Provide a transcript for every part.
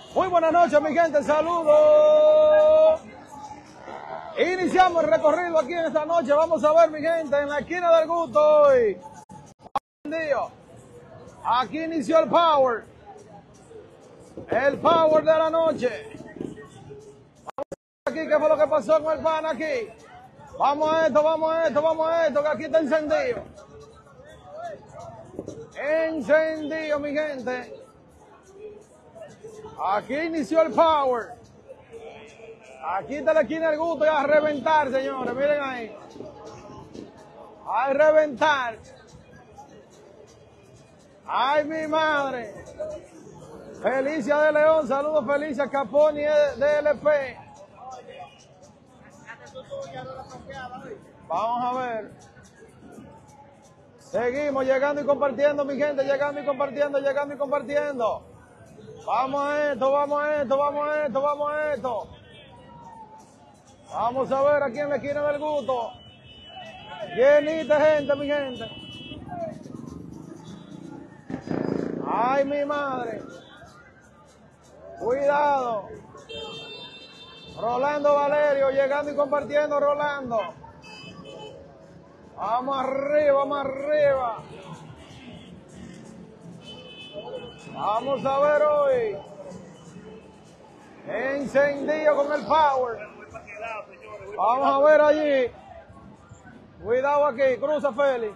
Muy buenas noches, mi gente, saludos. Iniciamos el recorrido aquí en esta noche. Vamos a ver, mi gente, en la esquina del gusto hoy. Aquí inició el power. El power de la noche. Vamos a ver aquí qué fue lo que pasó con el pan aquí. Vamos a esto, vamos a esto, vamos a esto, que aquí está encendido. Encendido, mi gente. Aquí inició el power. Aquí está la esquina del gusto y a reventar, señores. Miren ahí. A reventar. Ay, mi madre. Felicia de León. Saludos, Felicia Caponi DLP. Vamos a ver. Seguimos llegando y compartiendo, mi gente. Llegando y compartiendo, llegando y compartiendo. Vamos a esto, vamos a esto, vamos a esto, vamos a esto. Vamos a ver aquí en la esquina del gusto. Llenita gente, mi gente. Ay, mi madre. Cuidado. Rolando Valerio, llegando y compartiendo, Rolando. Vamos arriba, vamos arriba. Vamos a ver hoy. Encendido con el power. Vamos a ver allí. Cuidado aquí, cruza Félix.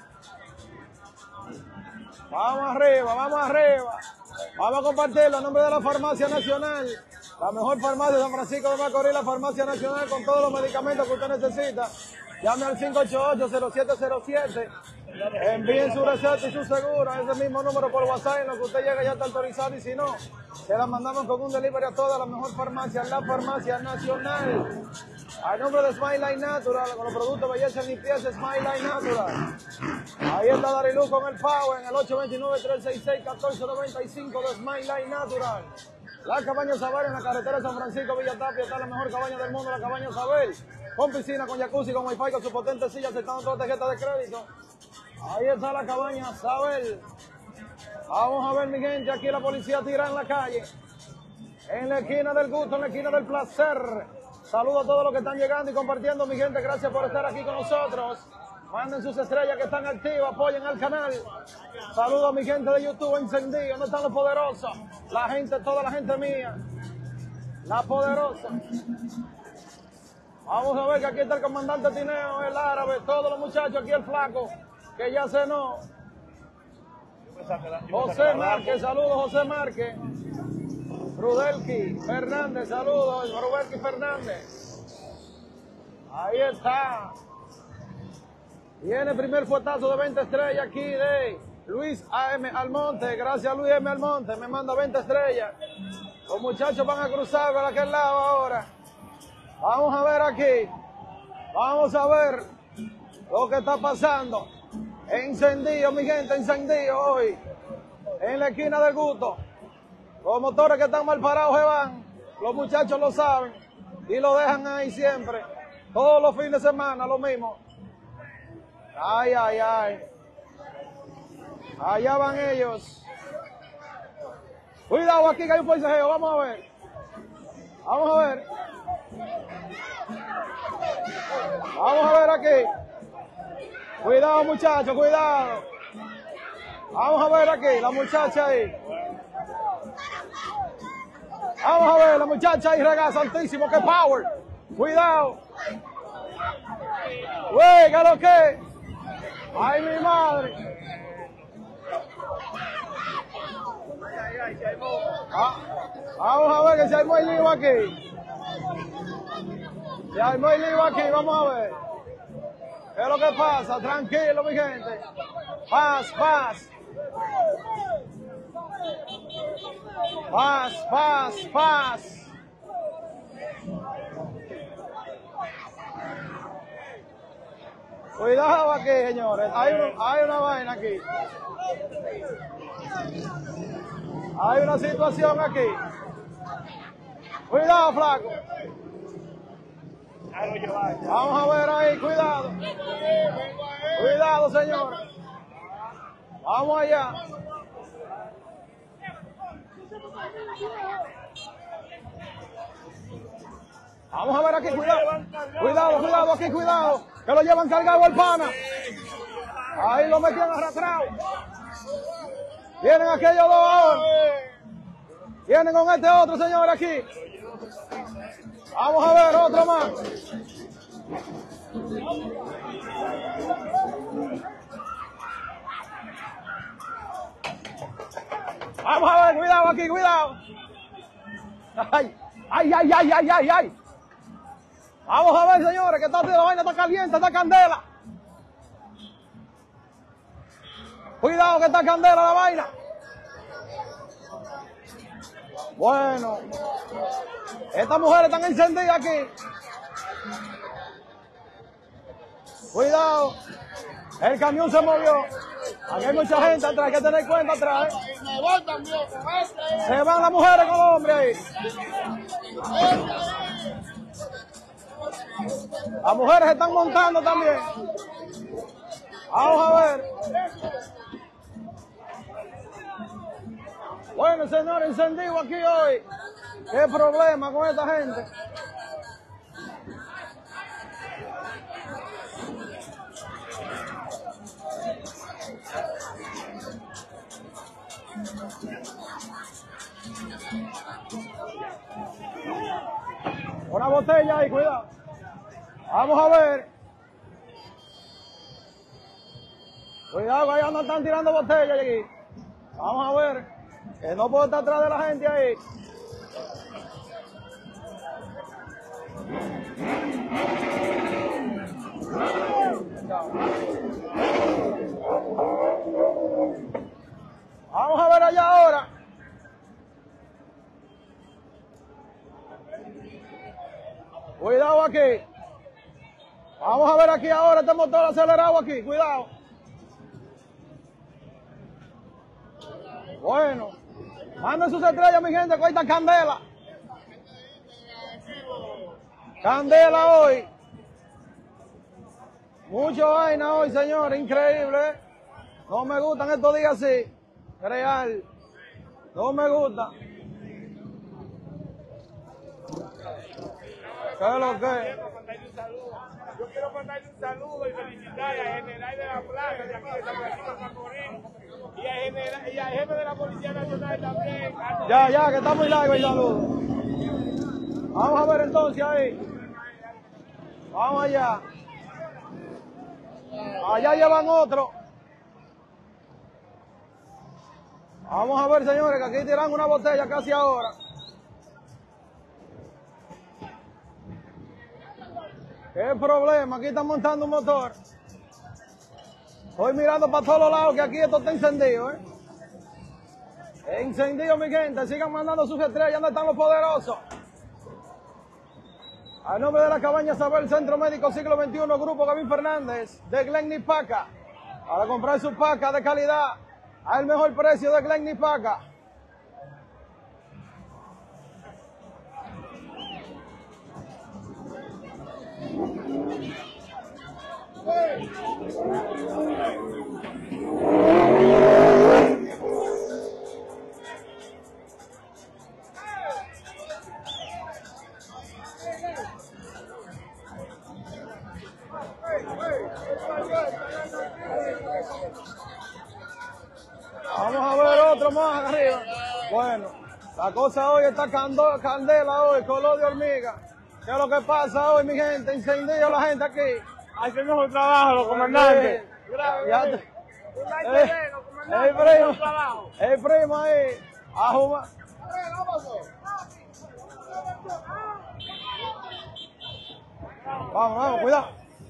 Vamos arriba, vamos arriba. Vamos a compartirlo a nombre de la Farmacia Nacional. La mejor farmacia de San Francisco de Macorís, la Farmacia Nacional, con todos los medicamentos que usted necesita. Llame al 588-0707. Envíen su receta y su seguro a ese mismo número por WhatsApp, en lo que usted llega ya está autorizado, y si no, se la mandamos con un delivery a toda la mejor farmacia, la Farmacia Nacional. Al nombre de Smile Line Natural, con los productos belleza y limpieza, Smile Line Natural. Ahí está Darilú con el Power en el 829-366-1495 de Smile Line Natural. La Cabaña Sabel en la carretera de San Francisco, Villa Tapia, está la mejor cabaña del mundo, la Cabaña Sabel. Con piscina, con jacuzzi, con wifi, con su potente silla, aceptando toda tarjeta de crédito. Ahí está la Cabaña Sabel. Vamos a ver, mi gente, aquí la policía tira en la calle. En la esquina del gusto, en la esquina del placer. Saludos a todos los que están llegando y compartiendo, mi gente. Gracias por estar aquí con nosotros. Manden sus estrellas que están activas, apoyen al canal. Saludos a mi gente de YouTube encendido. ¿Dónde están los poderosos? La gente, toda la gente mía. La poderosa. Vamos a ver que aquí está el comandante Tineo, el árabe, todos los muchachos, aquí el flaco, que ya cenó. José Márquez, saludos José Márquez. Rudelki Fernández, saludos, Rudelki Fernández. Ahí está. Viene el primer fuetazo de 20 estrellas aquí de Luis A.M. Almonte. Gracias Luis M. Almonte, me manda 20 estrellas. Los muchachos van a cruzar por aquel lado ahora. Vamos a ver aquí. Vamos a ver lo que está pasando. Encendido, mi gente, encendido hoy. En la esquina del gusto. Los motores que están mal parados se van. Los muchachos lo saben. Y lo dejan ahí siempre. Todos los fines de semana, lo mismo. Ay, ay, ay. Allá van ellos. Cuidado aquí que hay un forcejeo. Vamos a ver. Vamos a ver. Vamos a ver aquí. Cuidado, muchachos, cuidado. Vamos a ver aquí, la muchacha ahí. Vamos a ver, la muchacha ahí, rega, santísimo, qué power. Cuidado. Güey, ¿qué lo que? Ay, mi madre. Vamos a ver que se armó el lío aquí. Se armó el lío aquí, vamos a ver. ¿Qué es lo que pasa? Tranquilo, mi gente. Paz, paz. Paz, paz, paz. Cuidado aquí, señores. Hay una vaina aquí. Hay una situación aquí. Cuidado, flaco. Vamos a ver ahí, cuidado. Cuidado, señor. Vamos allá. Vamos a ver aquí, cuidado. Cuidado aquí, cuidado. Que lo llevan cargado el pana. Ahí lo metían arrastrado. Vienen aquellos dos ahora. Vienen con este otro señor aquí. Vamos a ver otro más. Vamos a ver, cuidado aquí, cuidado. Ay. Vamos a ver, señores, que la vaina está caliente, está candela. Cuidado que está candela la vaina. Bueno, estas mujeres están encendidas aquí. Cuidado, el camión se movió. Aquí hay mucha gente atrás, hay que tener cuenta atrás. Se van las mujeres con los hombres ahí. Las mujeres se están montando también. Vamos a ver. Bueno, señor, encendido aquí hoy. ¿Qué problema con esta gente? Una botella ahí, cuidado. Vamos a ver. Cuidado, que ahí no están tirando botellas aquí. Vamos a ver. Que no puedo estar atrás de la gente ahí. Vamos a ver allá ahora. Cuidado aquí. Vamos a ver aquí ahora este motor acelerado aquí. Cuidado. Bueno. Manden sus estrellas, mi gente, con esta candela. Candela hoy. Mucha vaina hoy, señores. Increíble. No me gustan estos días así. Real. No me gusta. ¿Qué es lo que? Yo quiero mandarle un saludo y felicitar al general de la plaza de aquí de San Francisco de Macorís y al jefe de la Policía Nacional también. Ya, que está muy largo el saludo. Vamos a ver entonces ahí. Vamos allá. Allá llevan otro. Vamos a ver, señores, que aquí tiran una botella casi ahora. ¿Qué problema? Aquí están montando un motor. Estoy mirando para todos los lados que aquí esto está encendido, Encendido, mi gente. Sigan mandando sus estrellas. ¿Dónde están los poderosos? Al nombre de la cabaña Sabel, Centro Médico Siglo XXI, Grupo Gavín Fernández, de Glenny Paca. Para comprar su paca de calidad al mejor precio de Glenny Paca. Vamos a ver otro más arriba. Bueno, la cosa hoy está candela hoy, color de hormiga. ¿Qué es lo que pasa hoy, mi gente? Incendio la gente aquí. Hacemos un trabajo, los comandantes. El primo ahí. A jugar. Vamos, cuidado.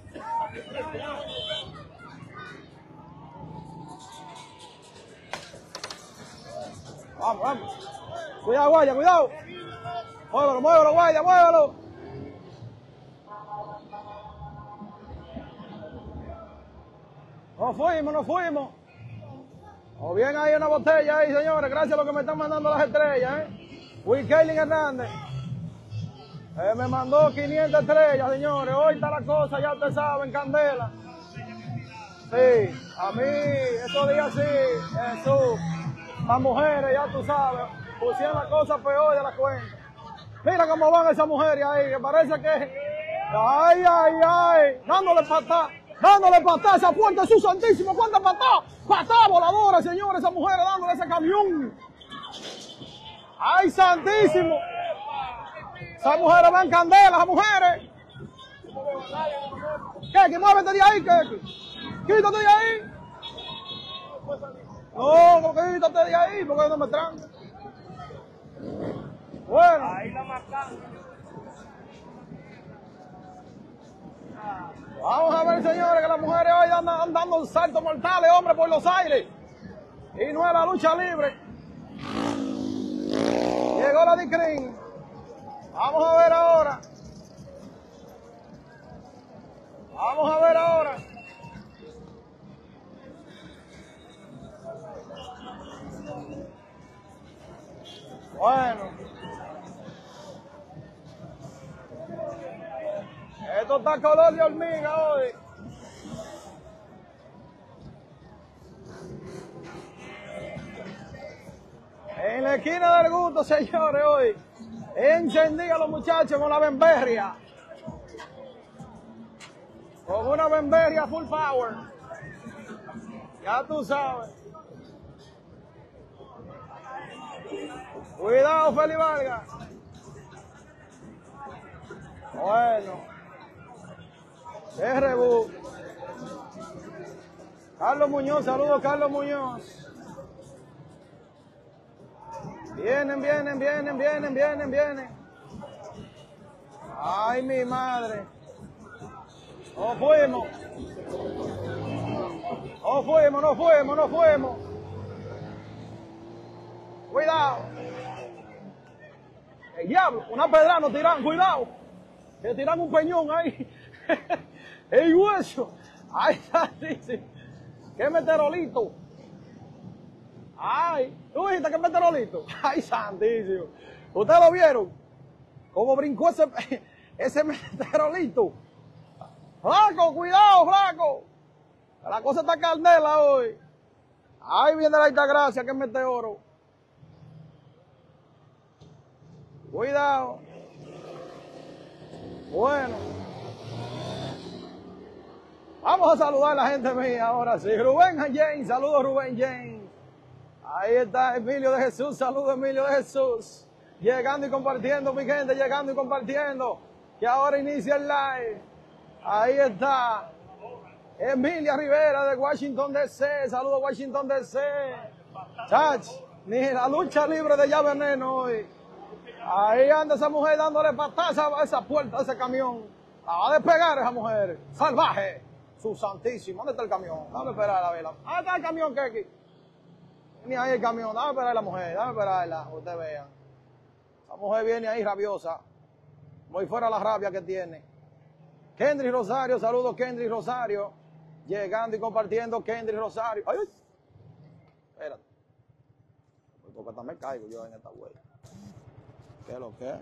Vamos. Cuidado, guardia, cuidado. Muévelo, guardia, muévelo. Nos fuimos. O bien hay una botella ahí, señores. Gracias a los que me están mandando las estrellas, Wilkelin Hernández. Me mandó 500 estrellas, señores. Hoy está la cosa, ya ustedes saben, candela. Sí, a mí, estos días sí, Jesús. Las mujeres, ya tú sabes. Pusieron la cosa peor de la cuenta. Mira cómo van esas mujeres ahí, que parece que... ¡Ay, ay, ay! Dándole patá a esa puerta, Jesús Santísimo. ¿Cuántas patá? Patá voladora, señores, esas mujeres dándole ese camión. ¡Ay, Santísimo! Esas mujeres van candela, esas mujeres. ¿Qué? Muévete de ahí, ¿qué? Quítate de ahí. No, quítate de ahí, porque no me tranca. Bueno. Ahí la marcan. Vamos a ver, señores, que las mujeres hoy andan dando saltos mortales, hombre, por los aires. Y no es la lucha libre. Llegó la Dicrin. Vamos a ver ahora. Vamos a ver ahora. Bueno. Esto está color de hormiga hoy. En la esquina del gusto, señores, hoy encendí a los muchachos con la bemberria. Con una bemberria full power. Ya tú sabes. Cuidado, Feli Vargas. Bueno. RB. Carlos Muñoz, saludos Carlos Muñoz. Vienen. Ay, mi madre. No fuimos. Cuidado. El diablo, una pedra nos tiran, cuidado. Que tiran un peñón ahí. El hueso. Ay, santísimo. Qué meteorolito. Ay, ¿tú dijiste que meteorolito? Ay, santísimo. ¿Ustedes lo vieron? ¿Cómo brincó ese meteorolito? Flaco, cuidado, flaco. La cosa está candela hoy. Ahí viene la Altagracia, que es meteoro. Cuidado. Bueno. Vamos a saludar a la gente mía ahora sí. Rubén James, saludos Rubén James. Ahí está Emilio de Jesús, saludos Emilio de Jesús. Llegando y compartiendo, mi gente, llegando y compartiendo. Que ahora inicia el live. Ahí está. Emilia Rivera de Washington DC, saludos Washington DC. Chach, ni la lucha libre de Ya Veneno hoy. Ahí anda esa mujer dándole patadas a esa puerta, a ese camión. La va a despegar esa mujer. Salvaje. Su santísimo. ¿Dónde está el camión? Dame esperar a la vela. ¿Dónde está el camión, Keki? Ni ahí el camión. Dame esperar a la mujer. Dame esperarla. Ustedes vean. La mujer viene ahí rabiosa. Voy fuera la rabia que tiene. Kendry Rosario. Saludos, Kendry Rosario. Llegando y compartiendo, Kendry Rosario. ¡Ay! Espérate. Porque hasta me caigo yo en esta vuelta. ¿Qué es lo que es?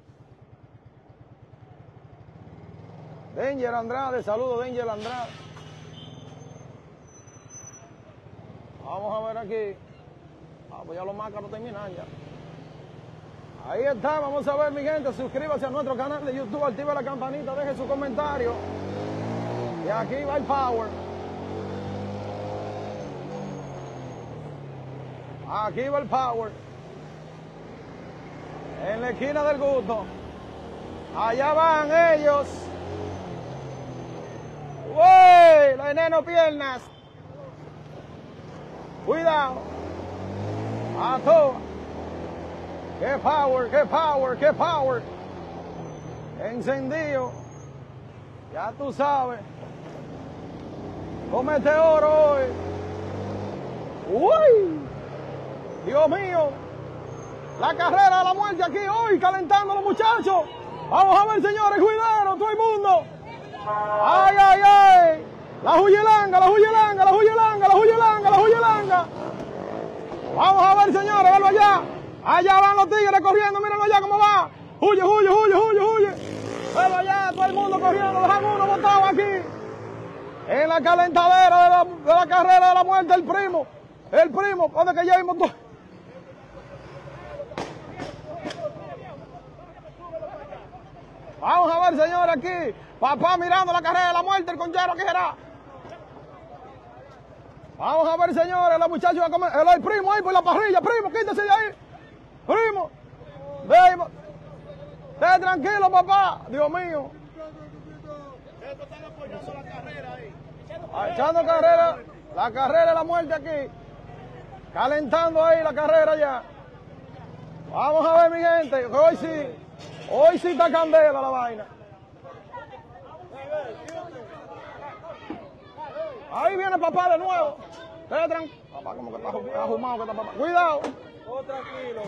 Danger Andrade, saludos Danger Andrade. Vamos a ver aquí. Pues ya los marcas no terminan ya. Ahí está, vamos a ver mi gente, suscríbase a nuestro canal de YouTube, active la campanita, deje su comentario. Y aquí va el power. Aquí va el power. En la esquina del gusto. Allá van ellos. ¡Uy! Los enenos piernas. Cuidado. A todo. ¡Qué power, qué power, qué power! Encendido. Ya tú sabes. Con meteoro hoy. ¡Uy! Dios mío. La carrera de la muerte aquí hoy, calentando a los muchachos. Vamos a ver, señores, cuidado, todo el mundo. ¡Ay, ay, ay! La Huyelanga, la Huyelanga, la Huyelanga, la Huyelanga, la Huyelanga. Vamos a ver, señores, verlo allá. Allá van los tigres corriendo, mírenlo allá cómo va. Huye, huye, huye, huye, huye. Verlo allá, todo el mundo corriendo, dejan uno botado aquí. En la calentadera de la carrera de la muerte, el primo. El primo, ¿dónde que ya vimos todo? ver, señores, aquí. Papá mirando la carrera de la muerte, el conchero, ¿qué será? Vamos a ver, señores, la muchacha va a comer. El primo ahí por la parrilla, primo, quítese de ahí. Primo, ven, esté tranquilo, papá. Dios mío. Estos están apoyando la carrera ahí. Echando carrera, la carrera de la muerte aquí. Calentando ahí la carrera ya. Vamos a ver, mi gente, hoy sí está candela la vaina. Ahí viene papá de nuevo. Papá como que está ahumado que está papá. Cuidado. Oh, tranquilo.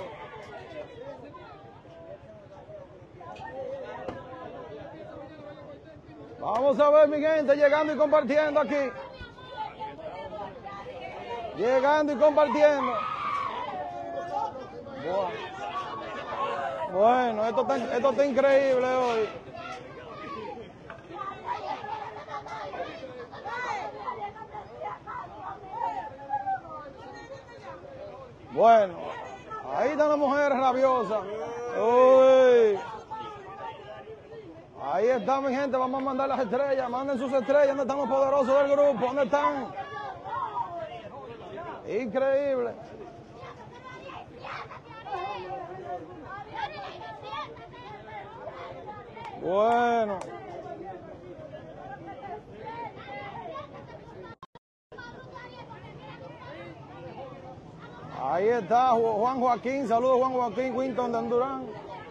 Vamos a ver, mi gente, llegando y compartiendo aquí. Llegando y compartiendo. Bueno, esto está increíble hoy. Bueno, ahí están las mujeres rabiosas. Uy. Ahí está, mi gente, vamos a mandar las estrellas. Manden sus estrellas. ¿Dónde están los poderosos del grupo? ¿Dónde están? Increíble. Bueno. Ahí está Juan Joaquín. Saludos, Juan Joaquín Quinton de Hondurán.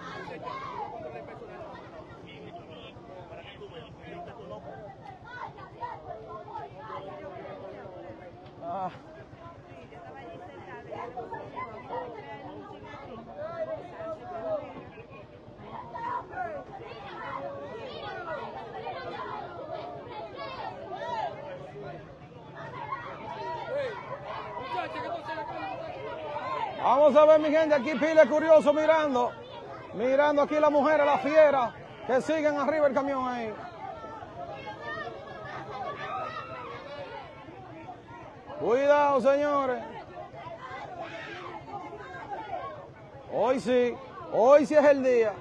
Vamos a ver, mi gente, aquí pile curioso mirando. Mirando aquí las mujeres, las fieras, que siguen arriba el camión ahí. Cuidado, señores. Hoy sí es el día.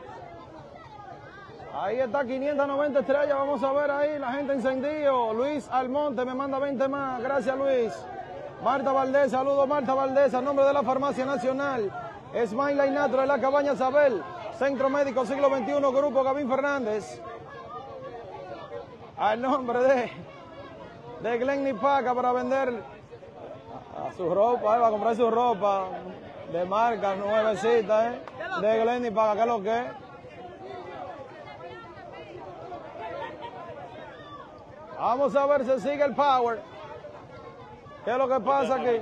Ahí está 590 estrellas, vamos a ver ahí, la gente encendido. Luis Almonte me manda 20 más, gracias Luis. Marta Valdés, saludos Marta Valdés, a nombre de la Farmacia Nacional. Smile y Natro de la Cabaña Isabel. Centro Médico Siglo XXI, Grupo Gavín Fernández. Al nombre de Glenn Nipaca para vender a su ropa, va a comprar su ropa de marca nuevecita, de Glenn Nipaca, ¿qué es lo que es? Vamos a ver si sigue el power. ¿Qué es lo que pasa aquí?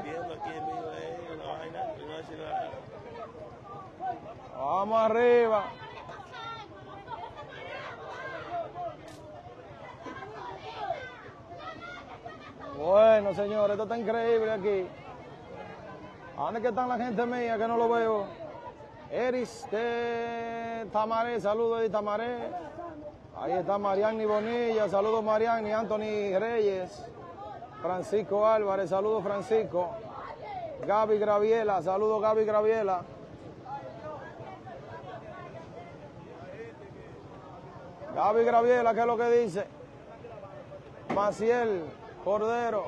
Vamos arriba. Bueno, señores, esto está increíble aquí. ¿Dónde que están la gente mía que no lo veo? Eris de Tamaré, saludos de Tamaré. Ahí está Mariani Bonilla, saludos Mariani, Anthony Reyes. Francisco Álvarez, saludos Francisco. Gaby Graviela, saludos Gaby Graviela. Gaby Graviela, ¿qué es lo que dice? Maciel Cordero.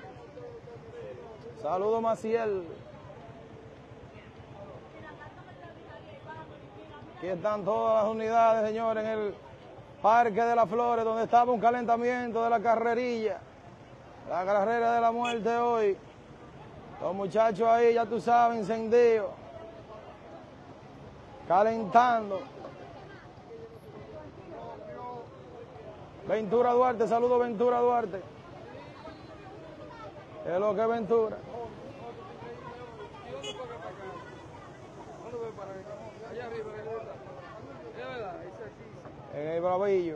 Saludos Maciel. Aquí están todas las unidades, señores, en el Parque de las Flores, donde estaba un calentamiento de la carrerilla. La carrera de la muerte hoy. Los muchachos ahí, ya tú sabes, encendidos. Calentando. Ventura Duarte, saludos Ventura Duarte. ¿Qué es lo que es Ventura? En el Bravillo.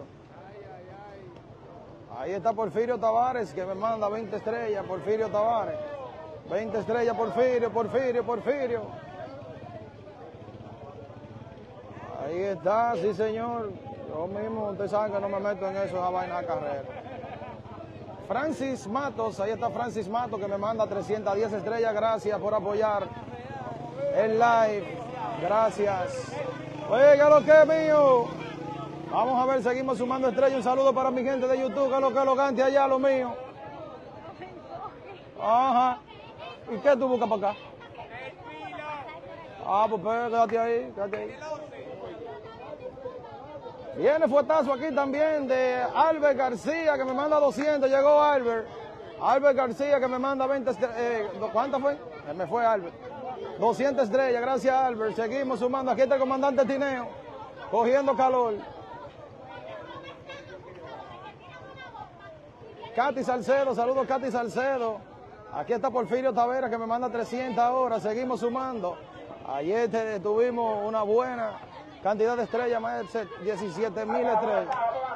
Ahí está Porfirio Tavares, que me manda 20 estrellas, Porfirio Tavares. 20 estrellas, Porfirio. Ahí está, sí señor. Yo mismo, usted sabe que no me meto en eso, esa vaina de carrera. Francis Matos, ahí está Francis Matos, que me manda 310 estrellas. Gracias por apoyar el live. Gracias. Oiga lo que es mío. Vamos a ver, seguimos sumando estrellas. Un saludo para mi gente de YouTube, que es lo cante allá, lo mío. Ajá. ¿Y qué tú buscas para acá? Ah, pues quédate ahí, quédate ahí. Viene fuetazo aquí también de Albert García, que me manda 200. Llegó Albert. Albert García, que me manda 20 estrellas. ¿Cuántas fue? Me fue Albert. 200 estrellas, gracias Albert. Seguimos sumando. Aquí está el comandante Tineo, cogiendo calor. Katy Salcedo, saludos Katy Salcedo. Aquí está Porfirio Tavera, que me manda 300 ahora. Seguimos sumando. Ayer tuvimos una buena cantidad de estrellas, más de 17,000 estrellas.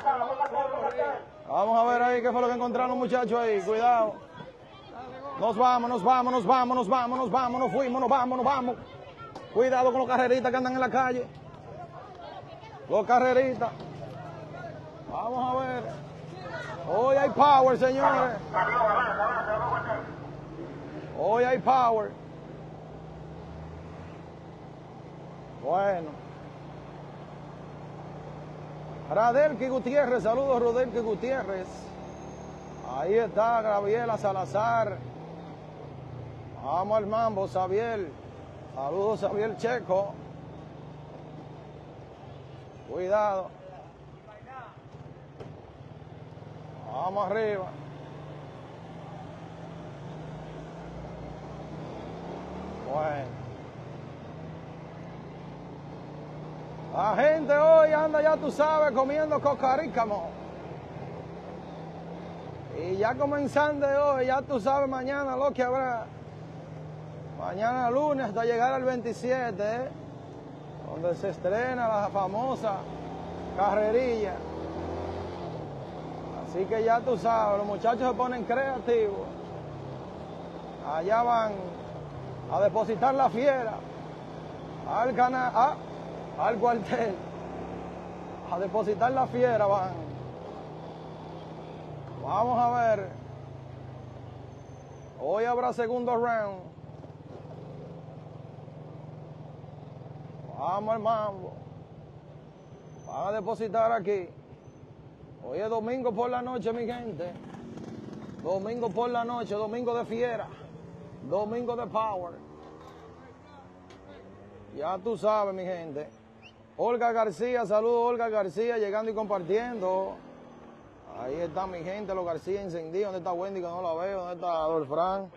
Vamos a ver ahí qué fue lo que encontraron los muchachos ahí. Cuidado. Nos vamos, nos vamos, nos vamos, nos vamos, nos vamos, nos fuimos, nos vamos, nos vamos. Cuidado con los carreritas que andan en la calle. Los carreritas. Vamos a ver. Hoy hay power, señores. Hoy hay power. Bueno. Radelki Gutiérrez, saludos Radelki Gutiérrez. Ahí está Gabriela Salazar. Vamos al mambo, Xavier. Saludos Xavier Checo. Cuidado. Vamos arriba. Bueno. La gente hoy anda, ya tú sabes, comiendo cocarícamo. Y ya comenzando hoy, ya tú sabes mañana lo que habrá. Mañana lunes hasta llegar al 27, donde se estrena la famosa carrerilla. Así que ya tú sabes, los muchachos se ponen creativos. Allá van a depositar la fiera al canal, al cuartel. A depositar la fiera van. Vamos a ver. Hoy habrá segundo round. Vamos al mambo. Van a depositar aquí. Hoy es domingo por la noche, mi gente. Domingo por la noche, domingo de fiera. Domingo de power. Ya tú sabes, mi gente. Olga García, saludos Olga García, llegando y compartiendo. Ahí está mi gente, los García encendidos. ¿Dónde está Wendy, que no la veo? ¿Dónde está Adolfrán?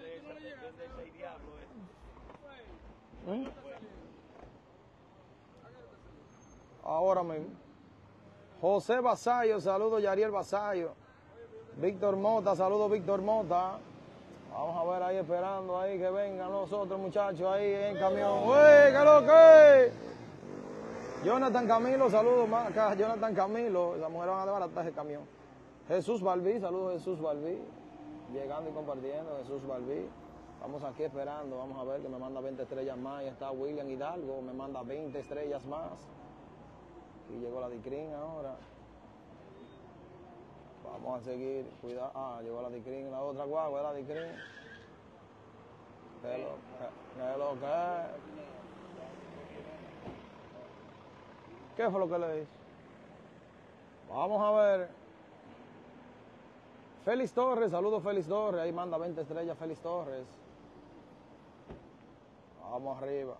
Ahora mismo. José Basayo, saludos Yariel Basayo. Víctor Mota, saludos Víctor Mota. Vamos a ver ahí esperando ahí que vengan los otros muchachos ahí en camión. ¡Uy, qué lo que! Jonathan Camilo, saludos acá, Jonathan Camilo. Las mujeres van a desbaratar el camión. Jesús Balbí, saludos Jesús Balbí. Llegando y compartiendo, Jesús Balbí. Vamos aquí esperando, vamos a ver que me manda 20 estrellas más. Ahí está William Hidalgo, me manda 20 estrellas más. Aquí llegó la Dicrin ahora. Vamos a seguir, cuidado. Ah, llegó la Dicrin, la otra guagua, la Dicrin. ¿Qué lo que? ¿Qué fue lo que le hice? Vamos a ver. Félix Torres, saludos Félix Torres. Ahí manda 20 estrellas Félix Torres. Vamos arriba.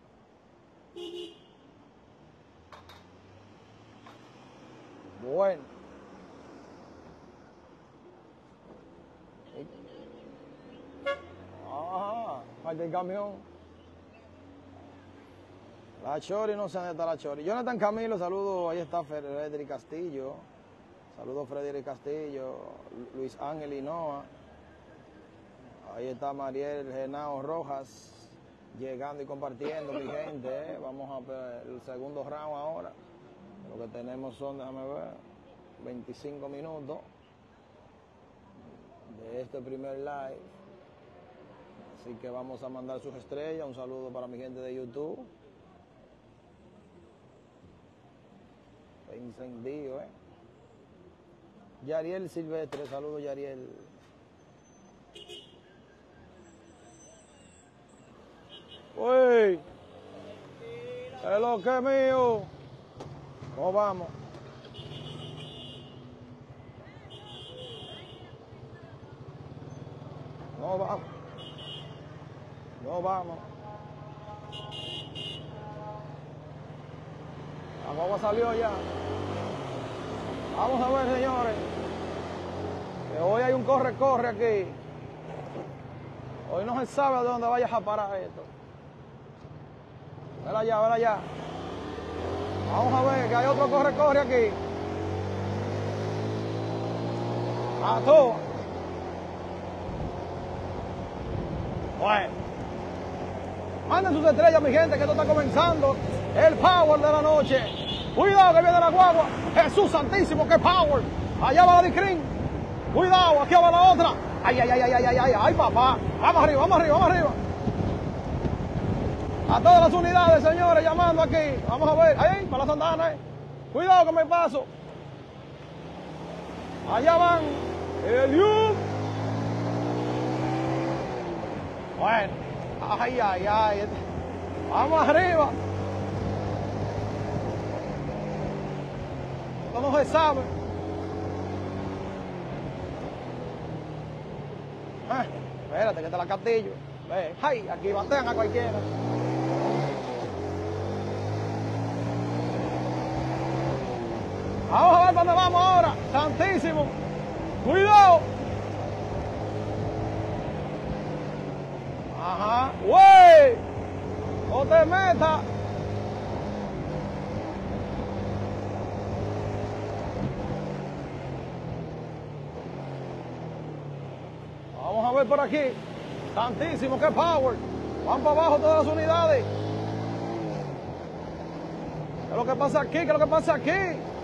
Bueno. Ajá, falta el camión. La Chori, no sé dónde está la Chori. Jonathan Camilo, saludos. Ahí está Frederick Castillo. Saludos Frederick Castillo. Luis Ángel Hinoa. Ahí está Mariel Genao Rojas. Llegando y compartiendo, mi gente. Vamos a ver el segundo round ahora. Lo que tenemos son, déjame ver, 25 minutos de este primer live. Así que vamos a mandar sus estrellas. Un saludo para mi gente de YouTube. Encendido, Yariel Silvestre, saludos Yariel. Uy, es lo que es mío. ¿Cómo vamos? No vamos. No vamos. La guagua salió ya. Vamos a ver, señores. Que hoy hay un corre-corre aquí. Hoy no se sabe a dónde vayas a parar esto. Vela allá, vela allá. Vamos a ver que hay otro corre-corre aquí. A todo. Bueno. Manden sus estrellas, mi gente, que esto está comenzando. El power de la noche. Cuidado que viene la guagua. Jesús santísimo, qué power. Allá va la Discrin. Cuidado, aquí va la otra. Ay, ay, ay, ay, ay, ay, ay, ay, papá. Vamos arriba, vamos arriba, vamos arriba. A todas las unidades, señores, llamando aquí. Vamos a ver. Ay, para la Santana, Cuidado que me paso. Allá van. El Youth. Bueno. Ay, ay, ay. Vamos arriba. Esto no se sabe. Espérate, que te la castillo. Ve. Ay, aquí batean a cualquiera. Vamos a ver para dónde vamos ahora. Santísimo. Cuidado. Ajá. ¡Wey! No te metas. Vamos a ver por aquí. Santísimo, qué power. Van para abajo todas las unidades. ¿Qué es lo que pasa aquí? ¿Qué es lo que pasa aquí?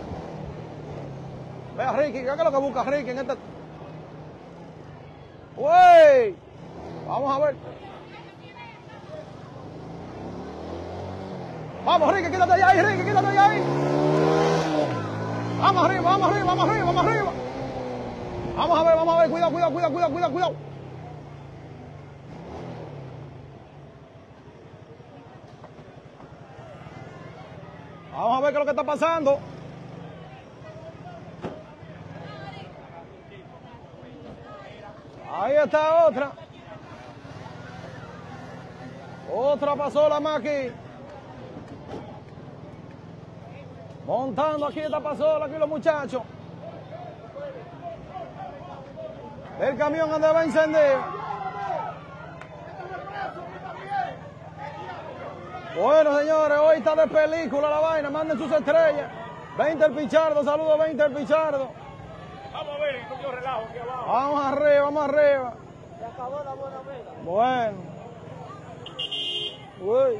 Ve a Ricky, ¿qué es lo que busca Ricky en este? ¡Wey! Vamos a ver. Vamos, Ricky, quítate de ahí, Ricky, quítate de ahí. Vamos arriba, vamos arriba, vamos arriba, vamos arriba. Vamos a ver, cuidado, cuidado, cuidado, cuidado, cuidado, cuidado. Vamos a ver qué es lo que está pasando. Ahí está otra. Otra pasó la máquina. Montando aquí esta pasola, aquí los muchachos. El camión donde va a encender. Bueno, señores, hoy está de película la vaina. Manden sus estrellas. 20 el Pichardo, saludos 20 el Pichardo. Vamos a ver, no relajo aquí abajo. Vamos arriba, vamos arriba. Se acabó la buena vela. Bueno. Uy.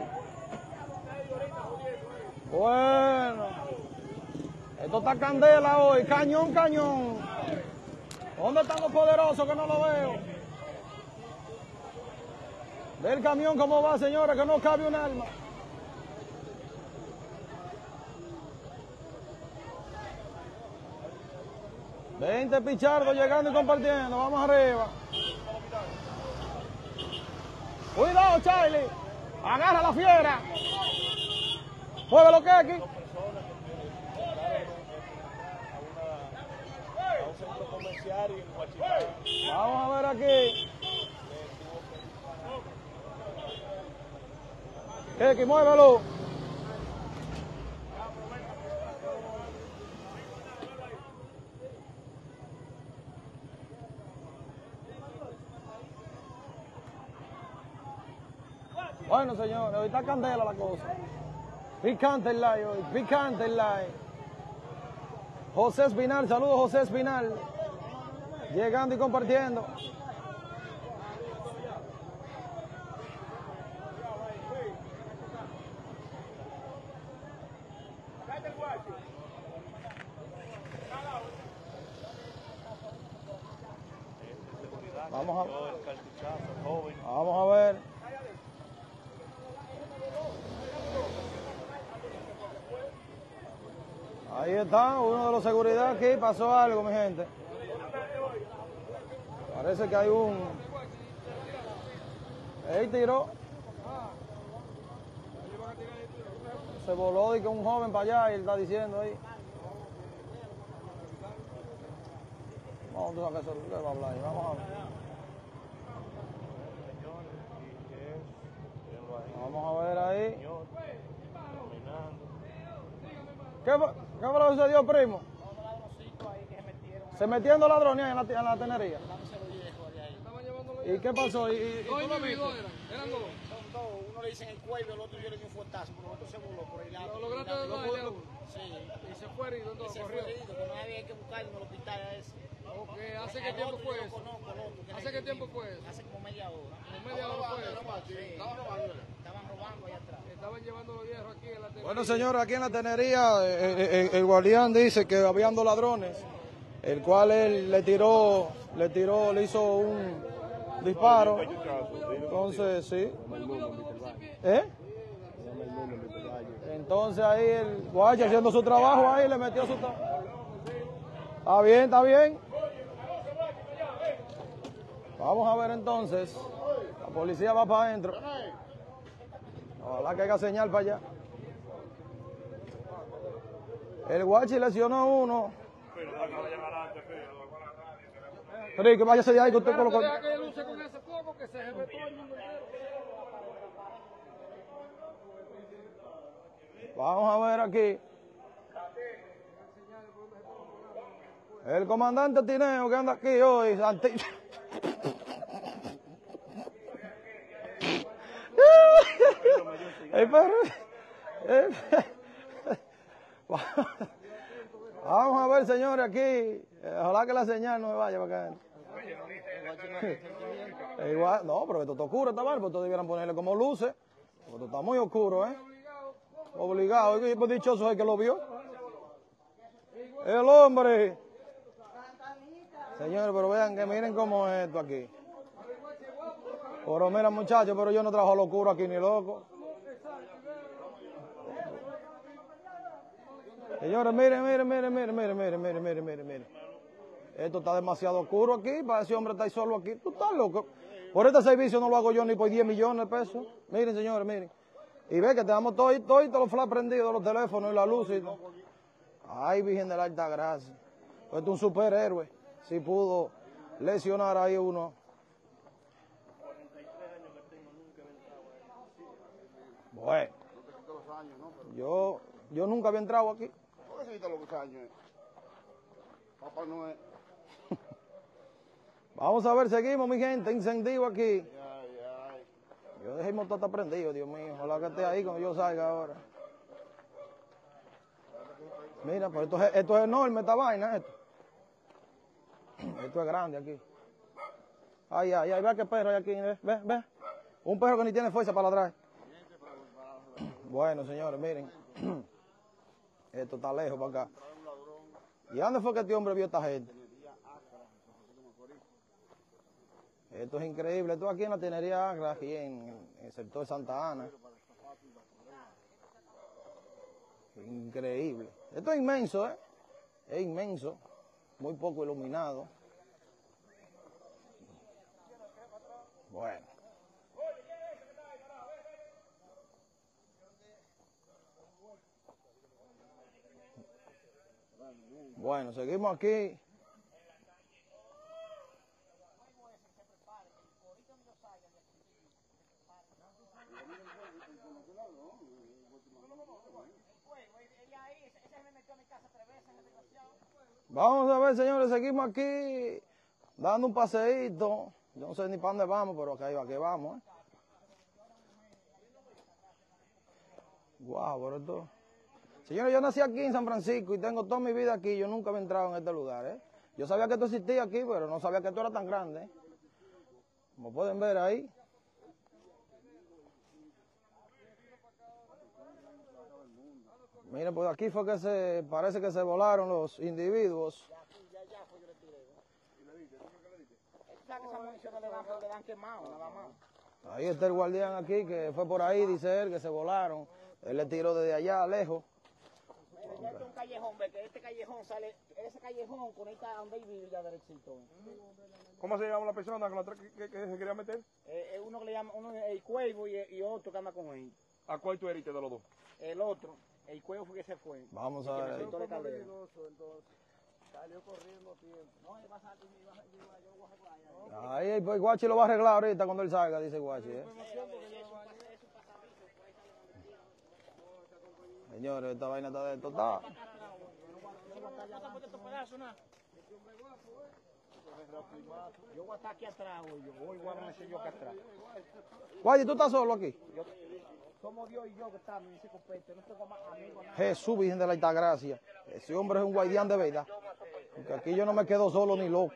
Bueno. Esto está candela hoy. Cañón, cañón. ¿Dónde están los poderosos que no lo veo? Ve el camión cómo va, señores, que no cabe un alma. Veinte Pichardo llegando y compartiendo. Vamos arriba. Cuidado, Charlie. Agarra la fiera. Mueve lo que es aquí. Vamos a ver aquí. X, muévelo. Bueno, señores, hoy está candela la cosa. Picante el live hoy, picante el live. José Espinal, saludos José Espinal. Llegando y compartiendo. Vamos a ver. Ahí está, uno de los seguridad aquí, pasó algo, mi gente. Parece que hay un... Él tiró. Se voló y que un joven para allá y él está diciendo ahí. Vamos a ver qué va a hablar ahí, vamos a ver. Vamos a ver ahí. Señor, caminando. ¿Qué fue lo que sucedió, primo? Se metiendo ladrones ahí en la tenería. ¿Y qué pasó? ¿Y tú lo viste? Eran dos. Son dos. Uno le dicen el cuello, el otro yo le di un fuertazo, pero el otro se voló por el lado. ¿Lo lograste darle a uno? Sí. Y se fue herido, entonces Se corrió. fue herido, pero nadie hay que buscarlo en el hospital a ese. Ok, ¿hace qué tiempo fue eso? ¿Hace qué tiempo fue eso? Hace como media hora. ¿Como media hora fue eso? Estaban robando allá atrás. Estaban llevando los hierros aquí en la tenería. Bueno, señores, aquí en la tenería el guardián dice que habían dos ladrones, el cual él le hizo un disparo. Entonces, sí. Entonces ahí el guacho haciendo su trabajo ahí le metió su trabajo. Está bien, está bien. Vamos a ver entonces. La policía va para adentro. Ojalá que haga señal para allá. El guachi lesionó a uno. Pero que váyase de ahí que usted colocó. Deja que luce con ese fuego que se ve todo el mundo entero. Vamos a ver aquí. El comandante Tineo que anda aquí hoy. Vamos a ver, señores, aquí. Ojalá que la señal no me vaya para acá. Igual, no, pero esto está oscuro, está mal, pues esto debieran ponerle como luces. Porque esto está muy oscuro, ¿eh? Obligado. Y pues dichoso es el que lo vio. El hombre. Señores, pero vean que miren cómo es esto aquí. Pero mira, muchachos, pero yo no trabajo locura aquí ni loco. Señores, miren. Esto está demasiado oscuro aquí, para ese hombre está ahí solo aquí. Tú estás loco. Por este servicio no lo hago yo ni por 10 millones de pesos. Miren, señores, miren. Y ve que tenemos todos los flash prendidos, los teléfonos y la luz y todo. Ay, Virgen de la Alta Gracia. Esto es un superhéroe. Si pudo lesionar ahí uno. Bueno. Yo nunca había entrado aquí. ¿Por qué se los años? Papá Noel. Vamos a ver, seguimos, mi gente, encendido aquí. Yo dejé el motor está prendido, Dios mío. Ojalá que esté ahí cuando yo salga ahora. Mira, pues esto es enorme, esta vaina, esto. Esto es grande aquí. Ay, ve que perro hay aquí, ve. Un perro que ni tiene fuerza para ladrar. Bueno, señores, miren. Esto está lejos para acá. ¿Y dónde fue que este hombre vio esta gente? Esto es increíble. Esto aquí en la Tenería Acra, aquí en el sector de Santa Ana. Increíble. Esto es inmenso, ¿eh? Es inmenso. Muy poco iluminado. Bueno. Bueno, seguimos aquí. Vamos a ver, señores, seguimos aquí dando un paseíto. Yo no sé ni para dónde vamos, pero aquí vamos, ¿eh? Guau, pero esto... Señores, yo nací aquí en San Francisco y tengo toda mi vida aquí. Yo nunca había entrado en este lugar, ¿eh? Yo sabía que esto existía aquí, pero no sabía que esto era tan grande, ¿eh? Como pueden ver ahí. Miren, pues aquí fue que parece que se volaron los individuos. Ahí está el guardián aquí, que fue por ahí, dice él, que se volaron. Él le tiró desde allá, lejos. Este es un callejón, ve que este callejón sale, ese callejón conecta a donde hay vive ya derechito. ¿Cómo se llama la persona que se quería meter? Uno que le llama, uno el Cuervo y otro que anda con él. ¿A cuál tú heriste de los dos? El otro, el Cuervo fue que se fue. Vamos a ver. Salió corriendo tiempo. No, él va a salir, yo lo voy a por allá. Ahí, pues Guachi lo va a arreglar ahorita cuando él salga, dice Guachi, ¿eh? Señores, esta vaina está de total. Yo voy a estar aquí atrás hoy. Hoy voy a amanecer yo aquí atrás. Guay, ¿tú estás solo aquí? Somos Dios y yo que estamos en ese copete. No tengo más amigos. Nada. Jesús, Virgen de la Altagracia. Ese hombre es un guardián de verdad. Porque aquí yo no me quedo solo ni loco.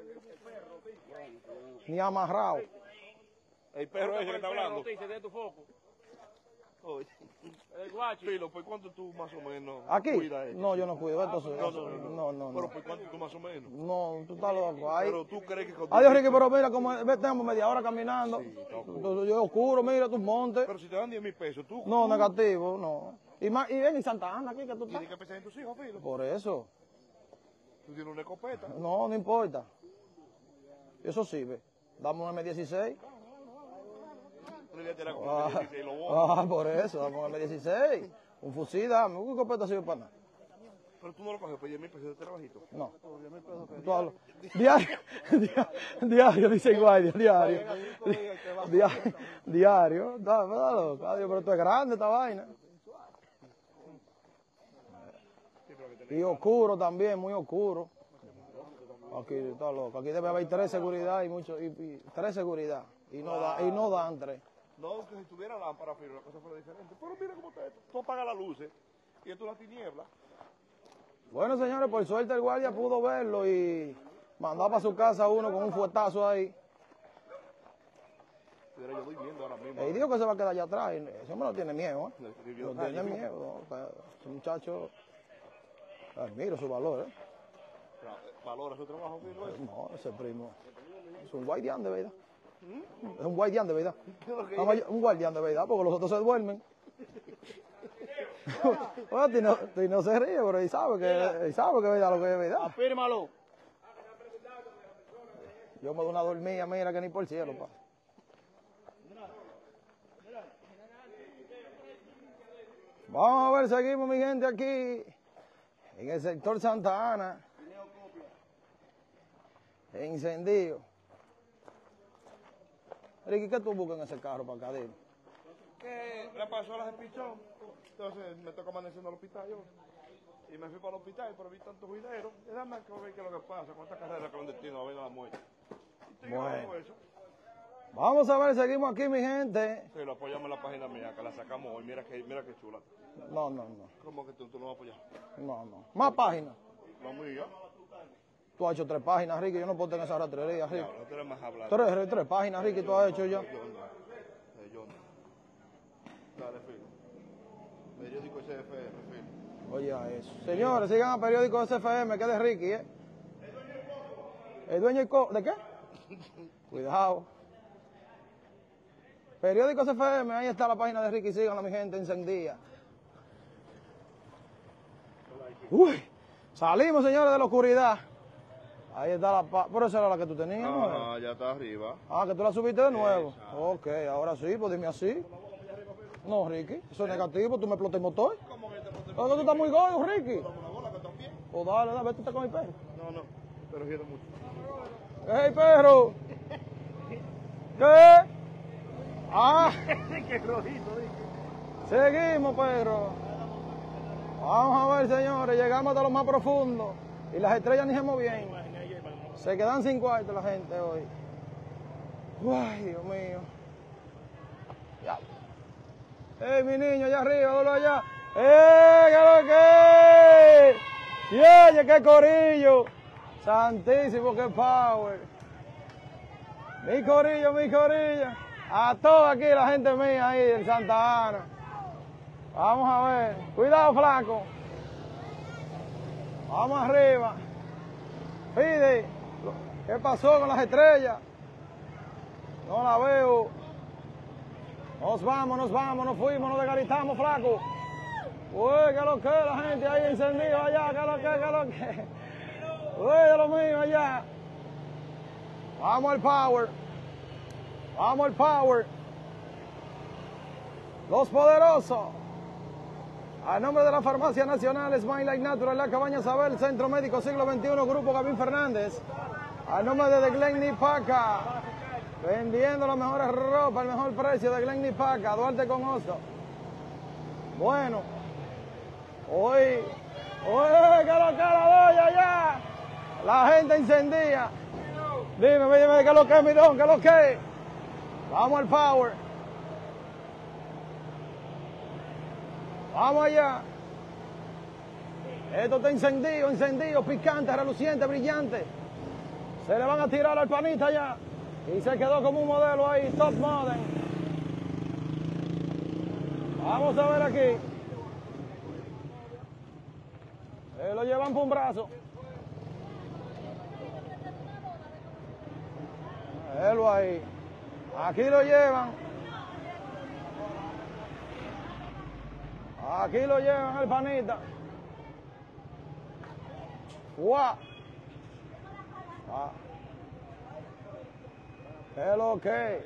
Ni amarrado. El perro ese que está hablando. De tu foco. Oye, El guachi. Filo, ¿por cuánto tú más o menos ¿Aquí? cuidas esto? No, yo no cuido. Entonces, No. Pero no. ¿por cuánto tú más o menos? No, tú estás loco. Ahí. Pero tú crees que... con- Adiós, Ricky, pero mira, como tenemos media hora caminando. Entonces, yo oscuro, mira, tus montes. Pero si te dan 10,000 pesos, tú... No, tú negativo, no. Y ven en Santa Ana, aquí que tú estás. tienes que pensar en tus hijos, Filo. Por eso. Tú tienes una escopeta. No importa. Eso sirve. Dame un M16. Tú le diste la escopeta y lo botas. Por eso, dame un M16. Un fusil, dame. Un escopeta sirve para nada. Pero tú no lo coges por 10,000 pesos de trabajito. No. Tú hablas. Diario, dice igual, diario. Diario. Da loco. Adiós, pero tú es grande esta vaina. Y oscuro también, muy oscuro. Aquí está loco. Aquí debe haber 3 seguridad y 3 seguridad. Y no dan 3. No, que si tuviera lámpara, Filo, la cosa fuera diferente. Pero mira cómo está esto. Tú apagas las luces y esto es la tiniebla. Bueno, señores, por suerte el guardia pudo verlo y mandó para su casa uno con un fuetazo ahí. Yo estoy viendo ahora mismo. Y dijo que se va a quedar allá atrás. Ese hombre no tiene miedo, ¿eh? No No tiene miedo. Ese muchacho, admiro su valor, ¿eh? Valora su trabajo, Filo. eso. No, ese primo es un guardián de verdad. Es un guardián de verdad. Un guardián de verdad, porque los otros se duermen. Bueno, no se ríe, pero él sabe que es verdad lo que es verdad. Afírmalo. Yo me doy una dormida, mira, que ni por el cielo pasa. Vamos a ver, seguimos mi gente aquí, en el sector Santa Ana. Encendido. Ricky, ¿qué tú buscas en ese carro para acá? Dime. Que le pasó a las pichón. Entonces me toca amaneciendo al hospital yo. Y me fui para el hospital, pero vi tantos videos. Déjame ver qué es lo que pasa con esta carrera clandestina, a ver a la muerte. Y estoy grabando eso. Vamos a ver, seguimos aquí, mi gente. Sí, lo apoyamos en la página mía, que la sacamos hoy. Mira qué chula. No. ¿Cómo que tú no vas a apoyar? No. Más páginas. No, muy bien. Tú has hecho 3 páginas, Ricky. Yo no puedo tener esa rastrería, Ricky. No, tú eres más hablando. 3 páginas, Ricky, tú has hecho ya. Yo no. Dale, Filo. Periódico SFM, Filo. Oye, eso. Señores, sigan a Periódico SFM, que es de Ricky, ¿eh? ¿El dueño de qué? Cuidado. Periódico SFM, ahí está la página de Ricky, síganla, mi gente, encendida. Uy, salimos, señores, de la oscuridad. Ahí está pero esa era la que tú tenías, ¿no? Ya está arriba. Que tú la subiste de nuevo. Ok, ahora sí, pues dime así. No, Ricky, eso es negativo, tú me explotas el motor. ¿Cómo que te protege? Pero tú estás muy gordo, Ricky. Una bola que está bien. Pues dale, vete con mi perro. No, pero quiero mucho. ¡Ey, perro! ¿Qué? Qué rojito, Seguimos, perro. Vamos a ver, señores, llegamos hasta lo más profundo. Y las estrellas ni se movían. Se quedan sin cuarto la gente hoy. Ay, Dios mío. Ya. ¡Ey, mi niño, allá arriba, dolo allá! ¡Qué lo que! ¡Yeah, qué corillo! Santísimo, qué power. Mi corillo. A toda aquí la gente mía ahí en Santa Ana. Vamos a ver. Cuidado, flaco. Vamos arriba. Pide. ¿Qué pasó con las estrellas? No la veo. Nos vamos, nos fuimos, nos desgaritamos, flaco. Uy, que lo que la gente ahí encendido allá, que lo que. Uy, de lo mío allá. Vamos al power. Los poderosos. A nombre de la Farmacia Nacional Smile Like Natural, La Cabaña Sabel, Centro Médico Siglo XXI, Grupo Gavín Fernández. A nombre de The Glen Nipaca, vendiendo las mejores ropas, el mejor precio de Glen Nipaca, Duarte con Oso. Bueno, Oye, que lo que la doy allá. La gente encendía. Dime, ¿qué es lo que es, mirón? ¿Qué es lo que es? Vamos al power. Vamos allá. Esto está encendido, picante, reluciente, brillante. Se le van a tirar al panita allá. Y se quedó como un modelo ahí, top model. Vamos a ver aquí. Lo llevan por un brazo. Élo ahí. Aquí lo llevan. Aquí lo llevan el panita. ¡Guau! ¿Qué es lo que?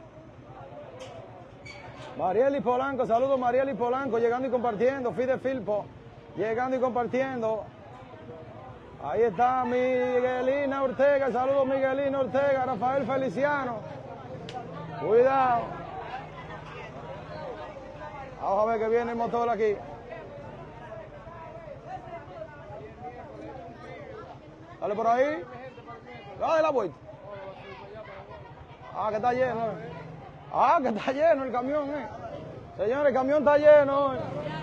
Marieli Polanco, saludos Marieli Polanco, llegando y compartiendo. Fide Filpo, llegando y compartiendo. Ahí está Miguelina Ortega, saludos Miguelina Ortega, Rafael Feliciano. Cuidado. Vamos a ver que viene el motor aquí. Dale por ahí. Dale la vuelta. Que está lleno. Que está lleno el camión, Señores, el camión está lleno.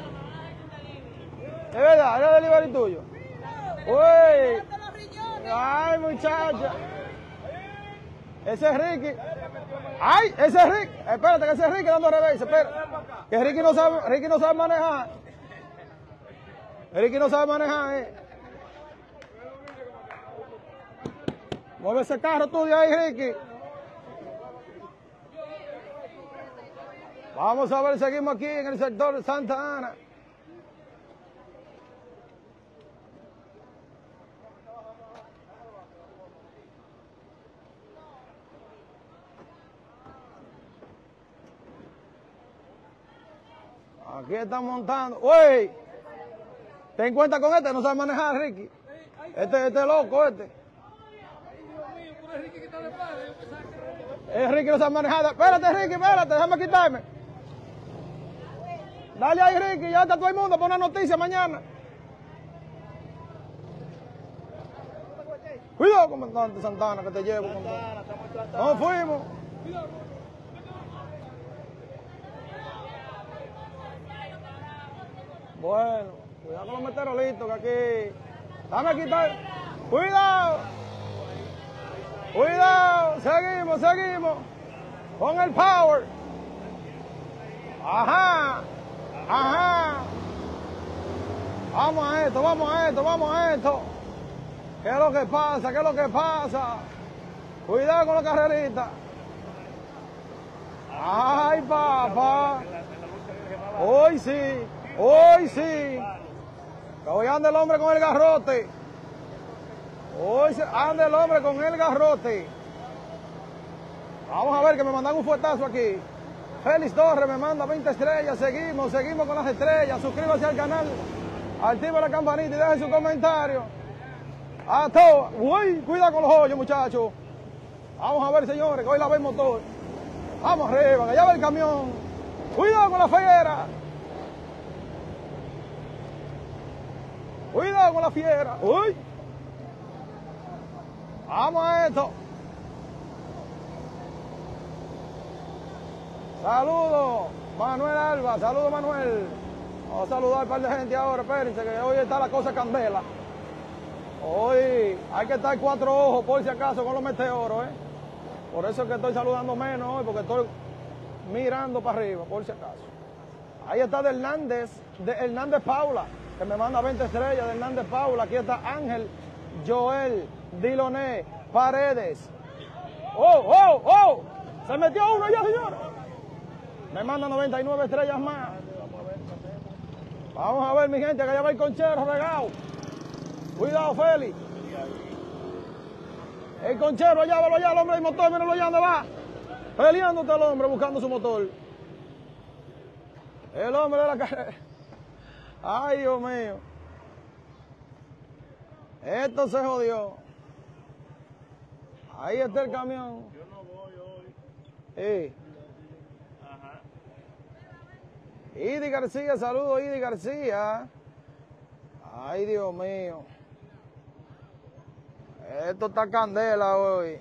Es verdad, era delivery tuyo. Uy. Ay, muchacha. Ese es Ricky. Ay, ese es Ricky. Espérate, que ese es Ricky dando revés. Espera. Que Ricky no sabe manejar. Ricky no sabe manejar, Mueve ese carro tuyo ahí, Ricky. Vamos a ver, seguimos aquí en el sector de Santa Ana. Aquí están montando. ¡Uy! Ten cuenta con este, no sabe manejar, Ricky. Este loco, este. Ricky no sabe manejar. Espérate, Ricky, espérate, déjame quitarme. Dale ahí, Ricky, ya está todo el mundo, pon una noticia mañana. Cuidado, comandante Santana, que te llevo. No fuimos. Bueno, cuidado con los meteorolitos, que aquí... Dame quitar. Cuidado. Cuidado, seguimos. Con el power. Ajá. Vamos a esto. ¿Qué es lo que pasa? Cuidado con la carrerita. Ay, papá. Hoy sí. Hoy anda el hombre con el garrote. Hoy anda el hombre con el garrote. Vamos a ver que me mandan un fuetazo aquí. Félix Torres me manda 20 estrellas. Seguimos con las estrellas. Suscríbase al canal. Activa la campanita y deje su comentario. A todo. Uy, cuida con los hoyos, muchachos. Vamos a ver, señores, que hoy la ve el motor. Vamos arriba, que allá va el camión. Cuidado con la fiera. Cuidado con la fiera. Uy. Vamos a esto. Saludos, Manuel Alba. Saludos, Manuel. Vamos a saludar a un par de gente ahora. Espérense, que hoy está la cosa candela. Hoy hay que estar 4 ojos por si acaso con los meteoros, Por eso es que estoy saludando menos hoy, porque estoy mirando para arriba, por si acaso. Ahí está de Hernández Paula, que me manda 20 estrellas, de Hernández Paula. Aquí está Ángel, Joel, Diloné, Paredes. ¡Oh! Se metió uno ya, señores. Me manda 99 estrellas más. Vamos a ver, mi gente, que allá va el conchero regado. Cuidado, Félix. El conchero, allá va el hombre del motor, míralo allá donde va. Peleándote el hombre, buscando su motor. El hombre de la carrera. Ay, Dios mío. Esto se jodió. Ahí está el camión. Yo no voy hoy. Sí. Ajá. Idi García, saludos Idi García. Ay, Dios mío. Esto está candela hoy.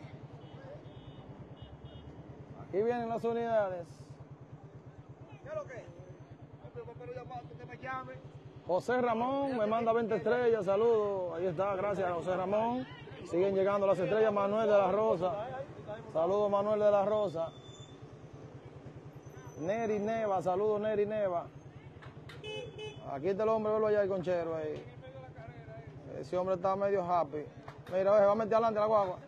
Aquí vienen las unidades. ¿Qué es lo que? Pero llamarte, que me llame. José Ramón me manda 20 estrellas, saludos. Ahí está, gracias José Ramón. Siguen llegando las estrellas. Manuel de la Rosa. Saludos Manuel de la Rosa. Neri Neva, saludos Neri Neva. Aquí está el hombre, velo allá el conchero ahí. Ese hombre está medio happy. Mira, oye, va a meter adelante la guagua.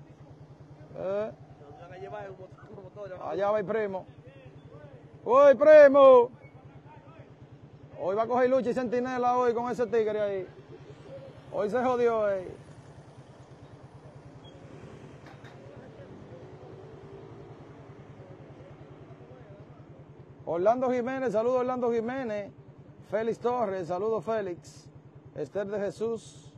Allá va el primo. ¡Uy, primo! Hoy va a coger lucha y centinela hoy con ese tigre ahí. Hoy se jodió ahí. Orlando Jiménez, saludos Orlando Jiménez. Félix Torres, saludos Félix. Esther de Jesús.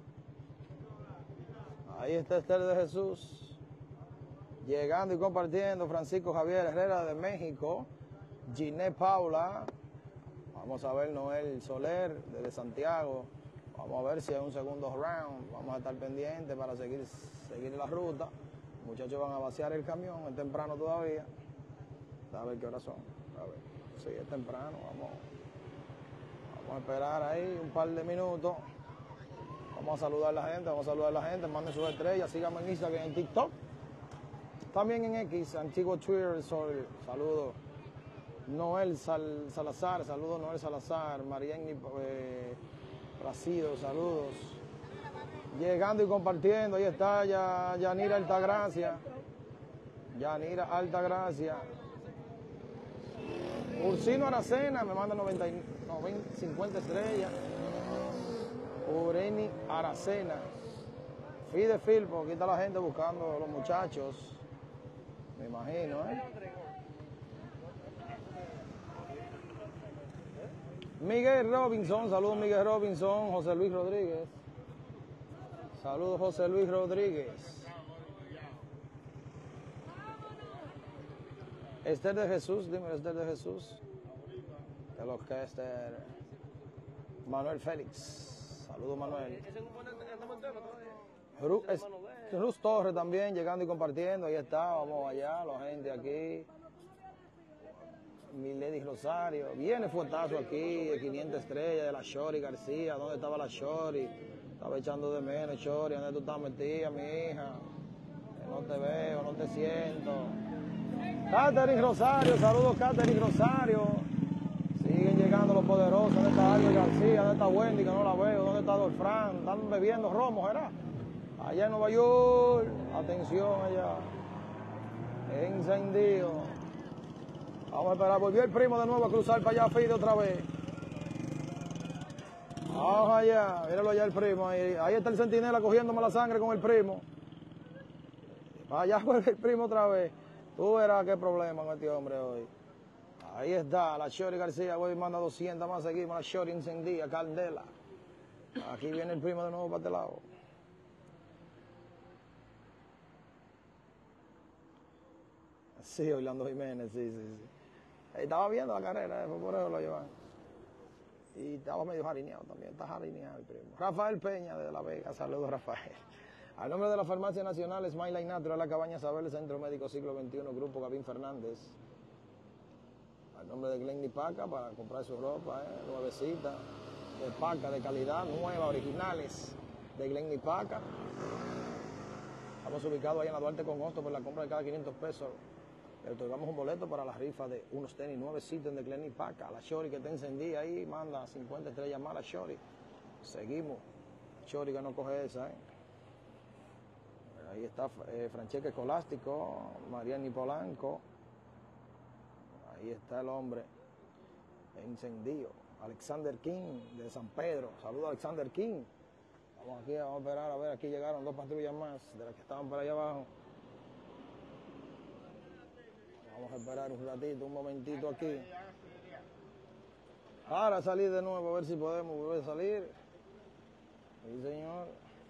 Ahí está Esther de Jesús. Llegando y compartiendo. Francisco Javier Herrera de México. Giné Paula. Vamos a ver Noel Soler desde Santiago. Vamos a ver si hay un segundo round. Vamos a estar pendientes para seguir la ruta. Los muchachos van a vaciar el camión. Es temprano todavía. A ver qué horas son. A ver. Sí, es temprano. Vamos a esperar ahí un par de minutos. Vamos a saludar a la gente. Manden sus estrellas. Síganme en Instagram y en TikTok. También en X, antiguo Twitter. Saludos. Noel Salazar, saludos Noel Salazar, Marianny Placido, saludos. Llegando y compartiendo, ahí está Yanira Altagracia. Yanira Altagracia. Ursino Aracena me manda 50 estrellas. Ureni Aracena. Fide Filpo, aquí está la gente buscando a los muchachos. Me imagino, Miguel Robinson, saludos Miguel Robinson, José Luis Rodríguez. Saludos José Luis Rodríguez. Esther de Jesús, dime Esther de Jesús. Que lo que Esther. Manuel Félix, saludos Manuel. Ruz Torres también, llegando y compartiendo, ahí está, vamos allá, la gente aquí. Milady Rosario, viene fuetazo aquí, de 500 estrellas de la Shori García. ¿Dónde estaba la Shori? Estaba echando de menos, Shori, ¿dónde tú estás metida, mi hija? Que no te veo, no te siento. Catherine Rosario, saludos Catherine Rosario. Siguen llegando los poderosos. ¿Dónde está Ariel García? ¿Dónde está Wendy, que no la veo? ¿Dónde está Dolfran? Están bebiendo romo, ¿verdad? Allá en Nueva York, atención allá. Encendido. Vamos a esperar, volvió el primo de nuevo a cruzar para allá, Fide, otra vez. Vamos allá, míralo allá el primo. Ahí está el centinela cogiendo mala sangre con el primo. Allá vuelve el primo otra vez. Tú verás qué problema con este hombre hoy. Ahí está, la Shori García, hoy manda 200 más, seguimos, la Shori encendida, candela. Aquí viene el primo de nuevo para este lado. Sí, Orlando Jiménez, sí. Estaba viendo la carrera, por eso lo llevan. Y estaba medio jarineado también, está jarineado el primo. Rafael Peña de La Vega, saludos Rafael. Al nombre de la Farmacia Nacional, Smile Line Natural, La Cabaña Sabel, Centro Médico Siglo XXI, Grupo Gavín Fernández. Al nombre de Glenny Paca, para comprar su ropa, nuevecita, de paca, de calidad, nueva, originales, de Glenny Paca. Estamos ubicados ahí en la Duarte con Hosto, por la compra de cada 500 pesos. Le otorgamos un boleto para la rifa de unos tenis nuevecitos de Glenny Paca. La Shori que te encendí ahí, manda 50 estrellas más la Shori. Seguimos. Shori que no coge esa, Ahí está Francesca Escolástico, Mariani Polanco. Ahí está el hombre encendido. Alexander King de San Pedro. Saludos a Alexander King. Vamos aquí, vamos a esperar, a ver, aquí llegaron 2 patrullas más de las que estaban por allá abajo. Vamos a esperar un ratito, un momentito aquí. Para salir de nuevo, a ver si podemos volver a salir. Sí, señor.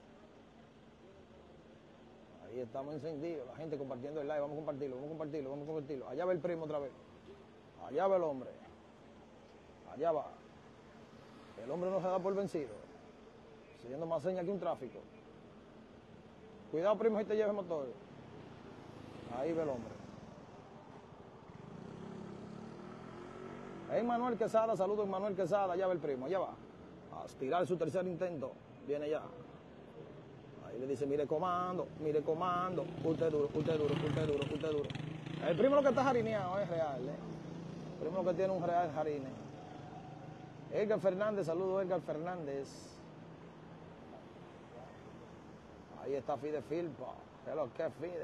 Ahí estamos encendidos, la gente compartiendo el live. Vamos a compartirlo. Allá va el primo otra vez. Allá va el hombre. Allá va. El hombre no se da por vencido. Siguiendo más señas que un tráfico. Cuidado, primo, si te lleva el motor. Ahí ve el hombre. Hey, Manuel Quesada, saludos Manuel Quesada, allá va el primo, allá va. A aspirar su tercer intento, viene ya. Ahí le dice, mire comando, usted duro, usted duro, usted duro, usted duro. El primo lo que está jarineado es real, El primo lo que tiene un real jarine. Edgar Fernández, saludos Edgar Fernández. Ahí está Fide Filpa, que lo que es Fide.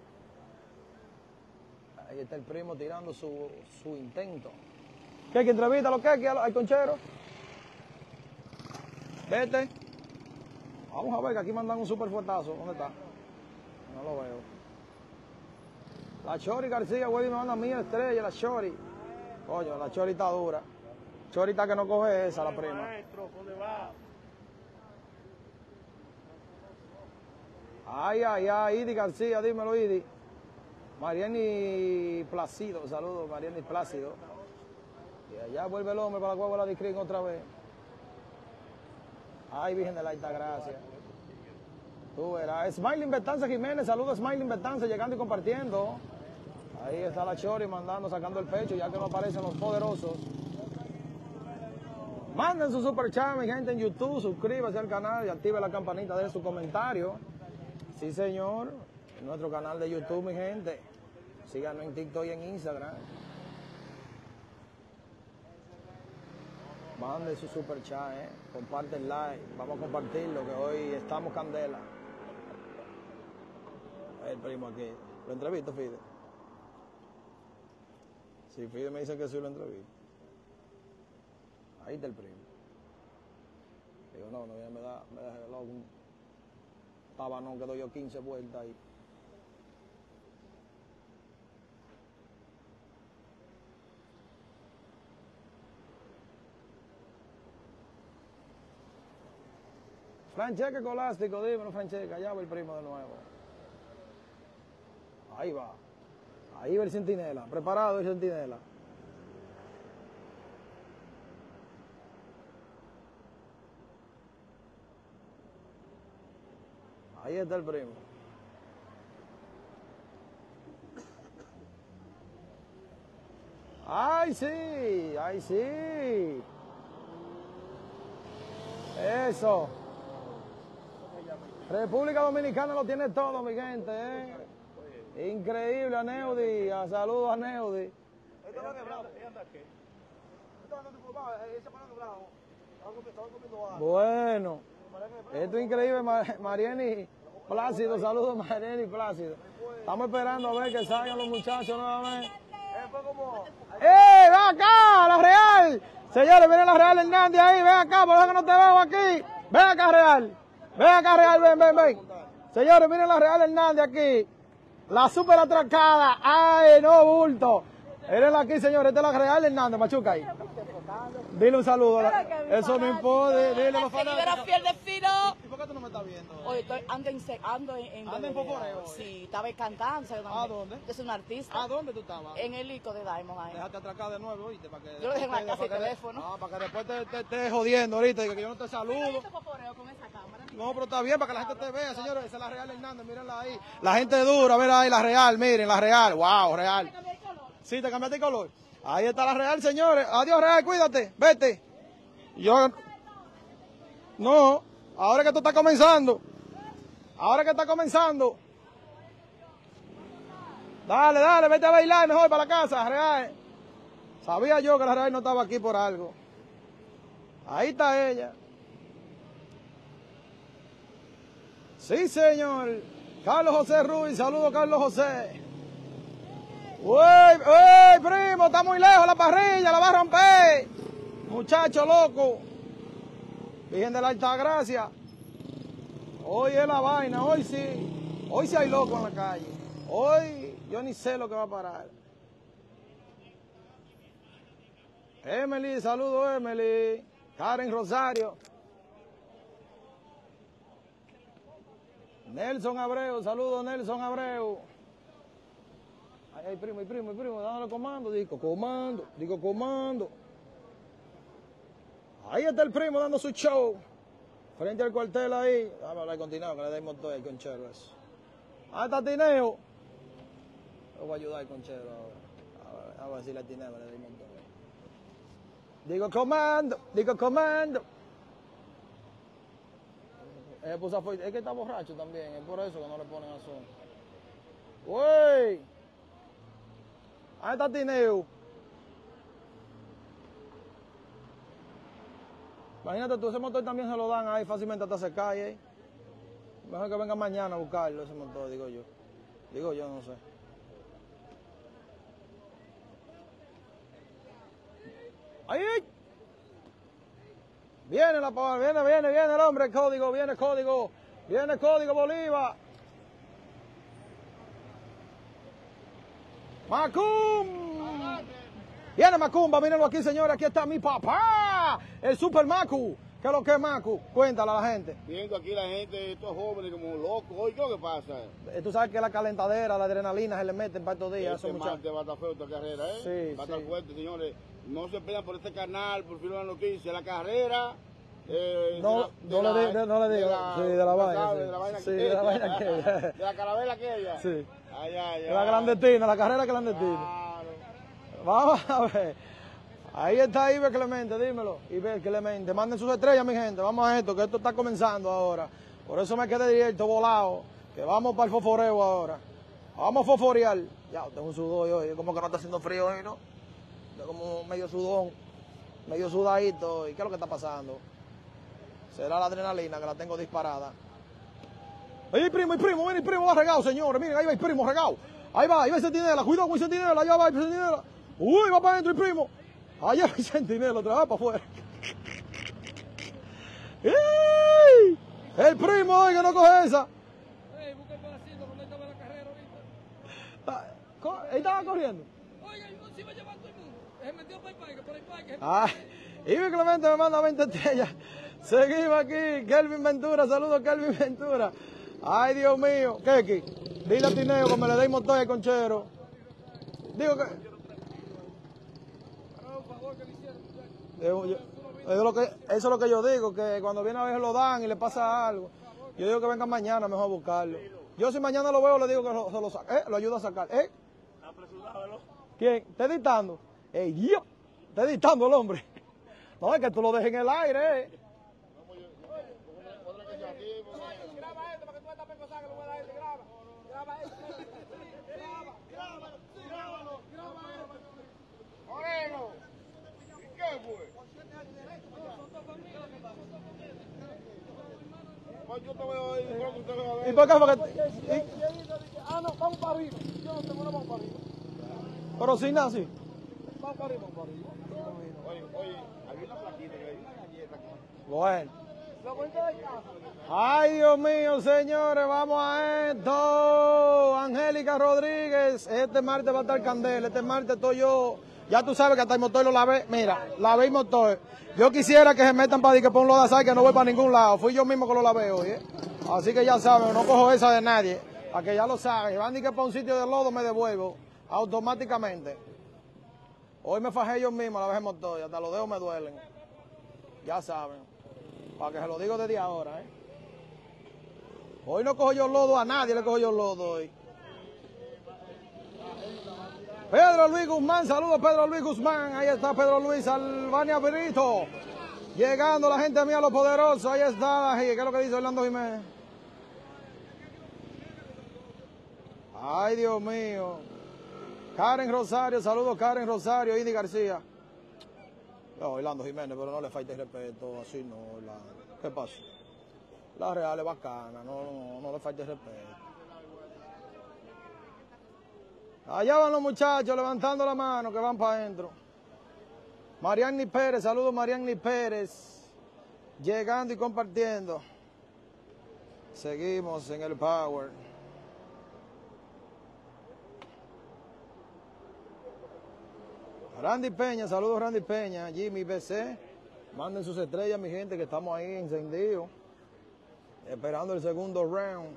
Ahí está el primo tirando su intento. ¿Qué? ¿Que entrevista lo que? ¿Al conchero? Vete. Vamos a ver que aquí mandan un super fuetazo. ¿Dónde está? No lo veo. La Chori García, güey, me manda mía estrella, la Chori. Coño, la Chori está dura. Chori está que no coge esa, la prima. Ay, ay, ay, Idi García, dímelo, Idi. Mariani Plácido, saludos, Mariani Plácido. Y allá vuelve el hombre para la guagua la discrin otra vez. Ay, Virgen de la Altagracia. Tú verás. Smiling Betanza Jiménez, saludos Smiling Betanza, llegando y compartiendo. Ahí está la Chori mandando, sacando el pecho, ya que no aparecen los poderosos. Manden su super chat, mi gente, en YouTube, suscríbase al canal y active la campanita, de su comentario. Sí, señor, en nuestro canal de YouTube, mi gente. Síganos en TikTok y en Instagram. Manden su super chat, comparten like, vamos a compartirlo, que hoy estamos candela. El primo aquí. ¿Lo entrevisto, Fide? Sí, Fide me dice que sí lo entrevisto. Ahí está el primo. Digo, no, ya me da loco un tabanón que doy yo 15 vueltas ahí. Francesca Escolástico, dímelo, Francesca, allá va el primo de nuevo. Ahí va. Ahí va el centinela, preparado el centinela. Ahí está el primo. ¡Ay, sí! ¡Ay, sí! Eso. República Dominicana lo tiene todo, mi gente, Increíble, a Neudi. Saludos a Neudi. Bueno, esto es increíble, Mariani Plácido, saludos Mariani Plácido. Estamos esperando a ver que salgan los muchachos nuevamente. ¡Ven acá, la Real! Señores, miren la Real Hernández ahí, ven acá, por eso que no te veo aquí. Ven acá, Real. Ven acá, Real, ven. Señores, miren la Real Hernández aquí. La super atracada. ¡Ay, no, bulto! Mírenla aquí, señores, esta es la Real Hernández, machuca ahí. Dile un saludo. Eso no importa, dile a los fanáticos. Fiel de Fino. ¿Y por qué tú no me estás viendo? Oye, ando en ¿Anda en Poporeo? Sí, estaba cantando. ¿A dónde? Yo soy un artista. ¿A dónde tú estabas? En el icono de Diamond ahí. Déjate atracar de nuevo, ¿oíste? Para que Yo lo dejé en la casa y teléfono. No, para que después te estés jodiendo ahorita, que yo no te saludo. Con esa cámara. No, pero está bien, para que la gente te vea, señores. Esa es la Real Hernández, mírenla ahí. La gente dura, mira ahí, la Real, miren, la Real. Wow, Real. Sí, te cambiaste el color. Ahí está la Real, señores. Adiós, Real, cuídate, vete. Yo... No, ahora que esto está comenzando. Ahora que está comenzando. Dale, vete a bailar mejor para la casa, Real. Sabía yo que la Real no estaba aquí por algo. Ahí está ella. Sí, señor. Carlos José Ruiz, saludos Carlos José. ¡Uy, primo! Está muy lejos la parrilla, la va a romper. Muchacho loco. Virgen de la Altagracia. Hoy es la vaina, hoy sí. Hoy sí hay loco en la calle. Hoy yo ni sé lo que va a parar. Emily, saludos Emily. Karen Rosario. Nelson Abreu, saludos Nelson Abreu. Ay, primo, dándole comando. Digo comando. Ahí está el primo dando su show. Frente al cuartel ahí. Vamos a hablar con Tineo, que le dé motor al conchero eso. ¿Ah, está Tineo? Yo voy a ayudar al conchero ahora. A ver si le Tineo, le dé motor. Digo comando. Es que está borracho también, es por eso que no le ponen a son. ¡Uy! Ahí está Tineo. Imagínate tú, ese motor también se lo dan ahí fácilmente hasta se cae ahí. Mejor que venga mañana a buscarlo ese motor, digo yo. Digo yo, no sé. ¡Ahí! Viene la pava, viene el hombre, el código, viene el código Bolívar. Macum. Viene Macumba, mírenlo aquí, señores, aquí está mi papá, el Super Macu. ¿Qué es lo que es Macu? Cuéntale a la gente. Viendo aquí la gente, estos jóvenes como locos. Oye, ¿qué es lo que pasa? Tú sabes que la calentadera, la adrenalina se le meten para estos días. Este martes va a estar feo esta carrera, ¿eh? Sí, va a estar sí. fuerte, señores. No se pierdan por este canal, por fin de la noticia. La carrera... No le digo. Sí, de la vaina. De la vaina Sí, de la vaina aquella. De la carabela aquella. Sí. Ay, ay, ay. La clandestina, la carrera clandestina. Claro. Vamos a ver. Ahí está Iber Clemente, dímelo. Iber Clemente. Manden sus estrellas, mi gente. Vamos a esto, que esto está comenzando ahora. Por eso me quedé directo, volado. Que vamos para el fosforeo ahora. Vamos a fosforear. Ya, tengo un sudor hoy. Como que no está haciendo frío hoy, ¿no? Tengo como medio sudón. Medio sudadito. ¿Y qué es lo que está pasando? Será la adrenalina que la tengo disparada. Ahí primo, viene el primo, va regado, señores. Miren, ahí va el primo regado. Ahí va el Centinela. Cuidado con el Centinela. Allá va el Centinela. Uy, va para adentro el primo. Allá va el Centinela, otra vez para afuera. ¡Ey! El primo, oiga, no coge esa. Busca el pedacito, no le estaba la carrera ahorita. Él estaba corriendo. Oiga, si va a llevar todo el mundo. Se metió por el parque, Iber Clemente me manda 20 estrellas. Seguimos aquí. Kelvin Ventura, saludos Kelvin Ventura. Ay, Dios mío. Keki, dile a Tineo que me le dé motor al conchero. Digo que... Eso es lo que yo digo, que cuando viene a ver lo dan y le pasa algo. Yo digo que vengan mañana mejor a buscarlo. Yo si mañana lo veo le digo que se lo saque, lo ayuda a sacar. ¿Quién? ¿Está editando? Dios, está editando el hombre. No, es que tú lo dejes en el aire. Graba esto para que tú estás pensando que lo voy a dar este. Graba esto. Grábalo. Moreno. ¿Y qué fue? Pues yo te veo ahí, creo que usted lo va a ver. ¿Y por qué? Porque... No, vamos para arriba. Yo no tengo nada, vamos para arriba. Pero sin nada, sí. Vamos para arriba. Oye, había una plaquita que hay una galleta. Bueno. La vuelta de casa. Ay, Dios mío, señores, vamos a esto. Angélica Rodríguez, este martes va a estar candela, este martes estoy yo. Ya tú sabes que hasta el motor lo lavé. Mira, lavé el motor. Yo quisiera que se metan para que pongan lo de azar, que no voy para ningún lado. Fui yo mismo que lo lavé hoy, ¿eh? Así que ya saben, no cojo esa de nadie. Para que ya lo saben. Van y que para un sitio de lodo me devuelvo automáticamente. Hoy me fajé yo mismo, lavé el motor y hasta los dedos me duelen. Ya saben. Para que se lo digo desde ahora, ¿eh? Hoy no cojo yo lodo a nadie, le cojo yo lodo hoy. Pedro Luis Guzmán, saludos Pedro Luis Guzmán. Ahí está Pedro Luis Albania Brito. Llegando la gente mía, los poderosos. Ahí está, ¿qué es lo que dice Orlando Jiménez? Ay, Dios mío. Karen Rosario, saludos Karen Rosario, Indy García. No, Orlando Jiménez, pero no le falte respeto, así no, Orlando. ¿Qué pasa? La Real es bacana, no le falte respeto. Allá van los muchachos levantando la mano que van para adentro. Marianny Pérez, saludos Marianny Pérez. Llegando y compartiendo. Seguimos en el Power. Randy Peña, saludos Randy Peña, Jimmy BC, manden sus estrellas mi gente que estamos ahí encendidos, esperando el segundo round.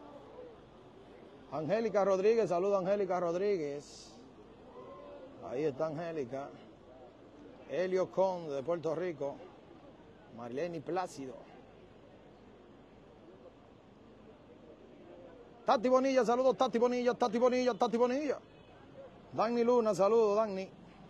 Angélica Rodríguez, saludos Angélica Rodríguez, ahí está Angélica. Helio Conde de Puerto Rico, Marlene Plácido, Tati Bonilla, saludos Tati Bonilla, Tati Bonilla, Tati Bonilla. Dani Luna, saludos Dani.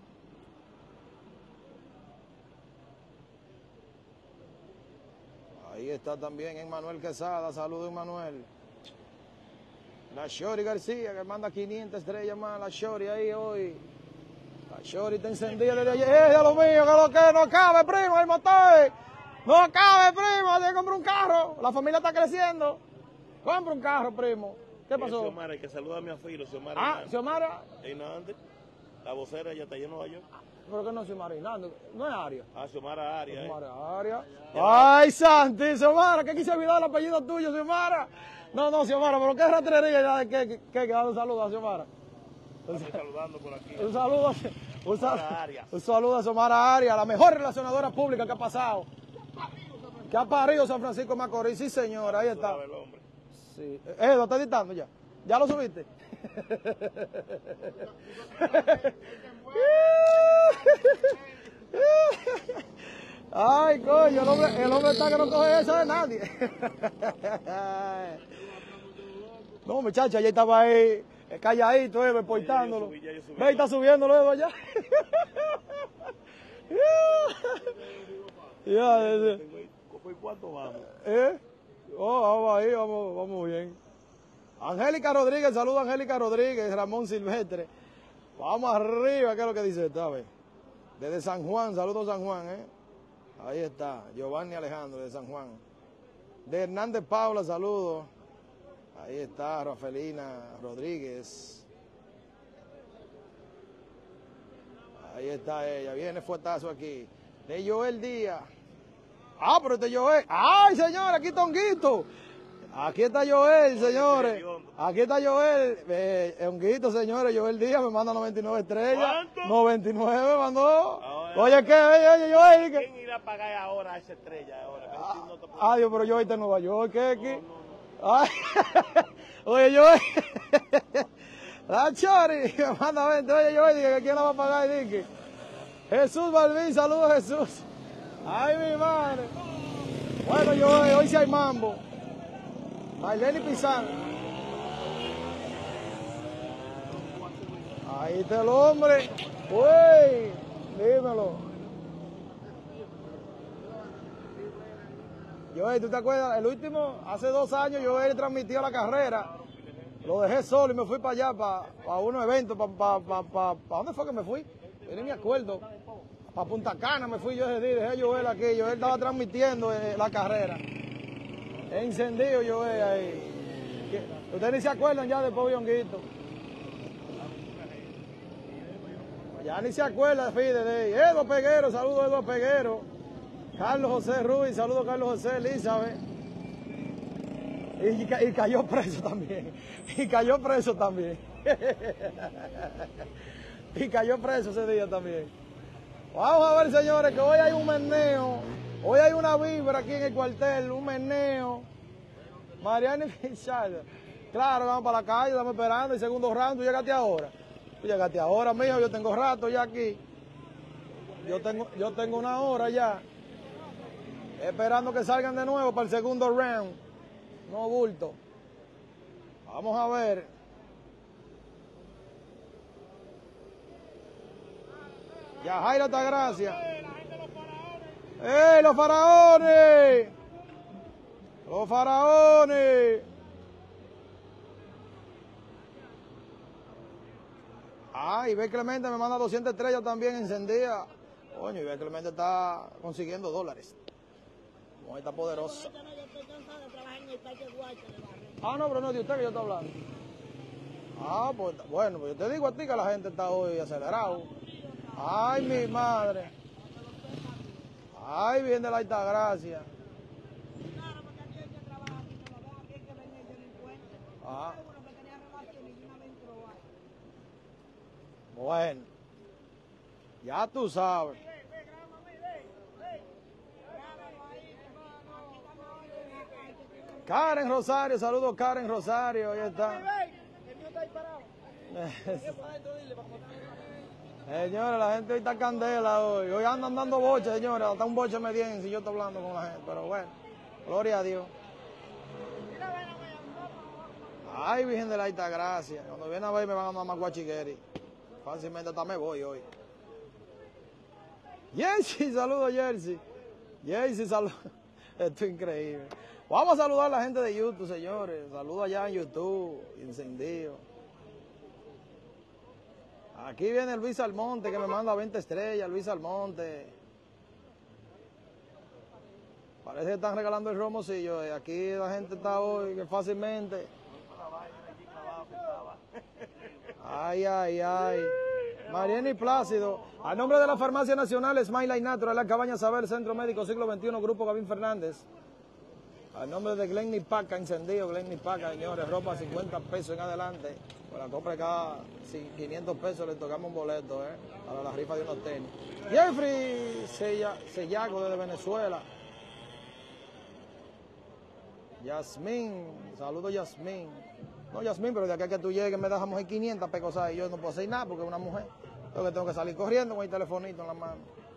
Ahí está también Emmanuel Quesada, saludos Emmanuel. La Shori García, que manda 500 estrellas más, la Shori ahí hoy. La Shori está encendida desde ayer. ¡Dios mío, que lo que no cabe, primo, el motor! ¡No cabe, primo! Hay que comprar un carro. La familia está creciendo. Compra un carro, primo. ¿Qué pasó? Xiomara, que saluda a mi afilo, Xiomara. Ah, Xiomara. Hernández, la vocera ya está allá en Nueva York. ¿Pero qué no es Xiomara Hernández? No es Aria. Ah, Xiomara Arias. Xiomara Aria. ¡Ay, Santi, Xiomara! ¿Qué quise olvidar el apellido tuyo, Xiomara? No, Xiomara, pero qué ratrería ya de que dar un saludo a Xiomara. Estoy saludando por aquí. Un saludo a Xiomara Arias, la mejor relacionadora pública que ha pasado. Que ha parido San Francisco de Macorís. Sí, señora, ahí está. El hombre. Sí. ¿Lo está editando ya? ¿Ya lo subiste? Ay, coño, el hombre está que no coge eso de nadie. No, muchacha, ya estaba ahí calladito, reportándolo. Ve, está subiéndolo allá. ¿Cuánto vamos? Vamos ahí, vamos bien. Angélica Rodríguez, saludos a Angélica Rodríguez, Ramón Silvestre. Vamos arriba, ¿qué es lo que dice esta vez? Desde San Juan, saludos San Juan, Ahí está, Giovanni Alejandro de San Juan. De Hernández Paula, saludos. Ahí está, Rafaelina Rodríguez. Ahí está ella, viene fuetazo aquí. De Joel Díaz. Ah, pero este Joel. ¡Ay, señor! Aquí está Honguito. Aquí está Joel, señores. Aquí está Joel. Honguito, señores. Joel Díaz me manda 99 estrellas. ¿Cuánto? 99 me mandó. Ahora, Oye, ¿qué? Oye, Joel. ¿Quién irá a pagar ahora a esa estrella ahora? Adiós, pero Joel está en Nueva York. ¿Qué? Ay. Oye, Joel. La Chori me manda 20. Oye, Joel, dice que quién la va a pagar. Dice. Jesús Balvin, saludos Jesús. Ay, mi madre. Bueno, Joel, hoy sí hay mambo. Marlene Pizán. Ahí está el hombre. Uy, dímelo. Joel, ¿tú te acuerdas? El último, hace 2 años, Joel transmitió la carrera. Lo dejé solo y me fui para allá, para unos eventos. ¿Para dónde fue que me fui? Yo ni me acuerdo. Para Punta Cana me fui yo ese día, dejé a Joel aquí. Joel estaba transmitiendo la carrera. Encendido Joel ahí. Ustedes ni se acuerdan ya del pobre Honguito. Ya ni se acuerdan, fíjate de ahí. Eduardo Peguero, saludos a Eduardo Peguero. Carlos José Ruiz, saludos a Carlos José Elizabeth. Y cayó preso también. Y cayó preso también. Y cayó preso ese día también. Vamos a ver, señores, que hoy hay un meneo. Hoy hay una vibra aquí en el cuartel, un meneo. Mariana y Pichardo. Claro, vamos para la calle, estamos esperando el segundo round. ¿Tú llegaste ahora? Tú llegaste ahora, mijo, yo tengo rato ya aquí. Yo tengo una hora ya. Esperando que salgan de nuevo para el segundo round. No bulto. Vamos a ver. Ya Jaira Altagracia. ¡Ey, los faraones! ¡Los faraones! Ah, Iber Clemente me manda 200 estrellas también encendida. Coño, Iber Clemente está consiguiendo dólares. Mujer está poderosa. Ah, no, pero no es de usted que yo estoy hablando. Ah, pues bueno, pues yo te digo a ti que la gente está hoy acelerado. Ay, mi madre. Ay, bien de la Altagracia. Ah. Bueno. Ya tú sabes. Karen Rosario, saludos Karen Rosario, ahí está. Señores, la gente hoy está candela hoy. Hoy andan dando boches, señores. Hasta un boche me dieron si yo estoy hablando con la gente. Pero bueno, gloria a Dios. Ay, Virgen de la Altagracia. Cuando viene a ver me van a mamar guachigueri. Fácilmente hasta me voy hoy. Jersey, saludos Jersey. Jersey, saludos. Esto es increíble. Vamos a saludar a la gente de YouTube, señores. Saludos allá en YouTube, encendido. Aquí viene Luis Almonte que me manda 20 estrellas, Luis Almonte. Parece que están regalando el romocillo. Aquí la gente está hoy que fácilmente. Ay, ay, ay. Mariana y Plácido. A nombre de la Farmacia Nacional, Smile y Natural, La Cabaña Saber, Centro Médico Siglo XXI, Grupo Gavín Fernández. A nombre de Glenny Paca, encendido, Glenny Paca, señores, ropa 50 pesos en adelante. Por la compra de cada 500 pesos le tocamos un boleto, para la rifa de unos tenis. Jeffrey Sellago desde Venezuela. Yasmín, saludos Yasmín. No, Yasmín, pero de aquí a que tú llegues me dejamos ahí 500 pecos, y yo no puedo hacer nada porque es una mujer. Entonces tengo que salir corriendo con el telefonito en la mano.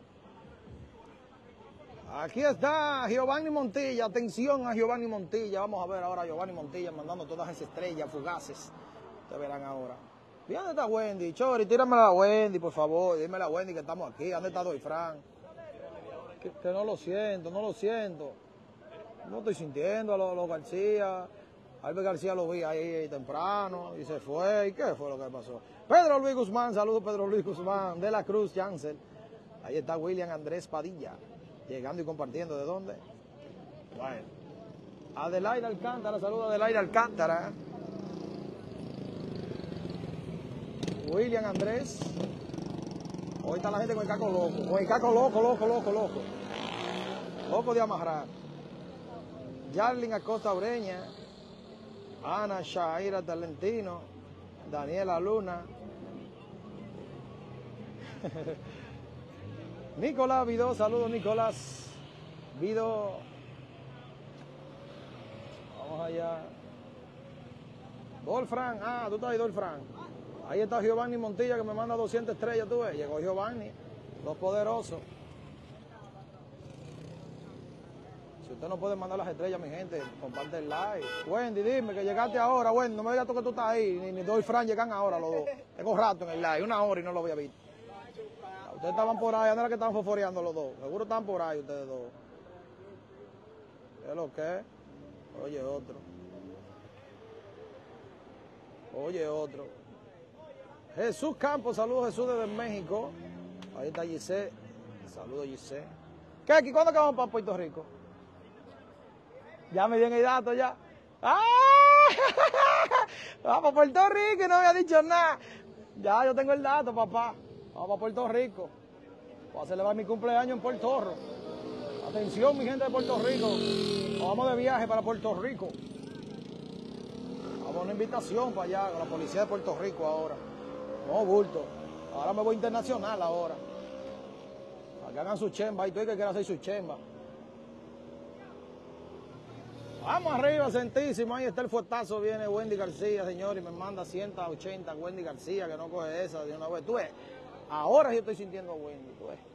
Aquí está Giovanni Montilla, atención a Giovanni Montilla. Vamos a ver ahora a Giovanni Montilla mandando todas esas estrellas fugaces. Ustedes verán ahora. ¿Y dónde está Wendy? Chori, tíramela a Wendy, por favor. Dímela a Wendy que estamos aquí. ¿Dónde está Doy Fran? Que no lo siento, no lo siento. No estoy sintiendo a los García. Albert García lo vi ahí temprano y se fue. ¿Y qué fue lo que pasó? Pedro Luis Guzmán, saludos Pedro Luis Guzmán, de la Cruz, Chancel. Ahí está William Andrés Padilla, llegando y compartiendo. ¿De dónde? Bueno. Adelaida Alcántara, saludos Adelaida Alcántara. William Andrés. Hoy está la gente con el caco loco. Con el caco loco. Loco de amarrar. Yarlin Acosta Ureña. Ana Shaira Talentino. Daniela Luna. Nicolás Vidó, saludos Nicolás Vidó. Vamos allá. Dolfran, tú estás ahí, Dolfran. Ahí está Giovanni Montilla que me manda 200 estrellas, tú ves. Llegó Giovanni, los poderosos. Si usted no puede mandar las estrellas, mi gente, comparte el like. Wendy, dime que llegaste ahora, Wendy, no me digas tú que tú estás ahí, ni Dolfran llegan ahora los dos. Tengo rato en el like, 1 hora y no lo había visto. Ustedes estaban por ahí, ¿dónde era que estaban fosforeando los dos? Seguro estaban por ahí ustedes dos. ¿Qué es lo que? Oye, otro. Oye, otro. Jesús Campos, saludos Jesús desde México. Ahí está Giselle. Saludos Giselle. ¿Qué? ¿Cuándo que vamos para Puerto Rico? Ya me dieron el dato ya. ¡Ah! Vamos a Puerto Rico y no me ha dicho nada. Ya yo tengo el dato, papá. Vamos a Puerto Rico. Voy a celebrar mi cumpleaños en Puerto Rico. Atención, mi gente de Puerto Rico. Nos vamos de viaje para Puerto Rico. Vamos a una invitación para allá, con la policía de Puerto Rico ahora. No, bulto. Ahora me voy internacional ahora. Para que hagan su chemba. Y tú hay que quieras hacer su chemba. Vamos arriba, sentísimo. Ahí está el fuetazo. Viene Wendy García, señor, y me manda 180. Wendy García, que no coge esa de una vez. Tú ves, ahora yo estoy sintiendo a Wendy. Tú ves.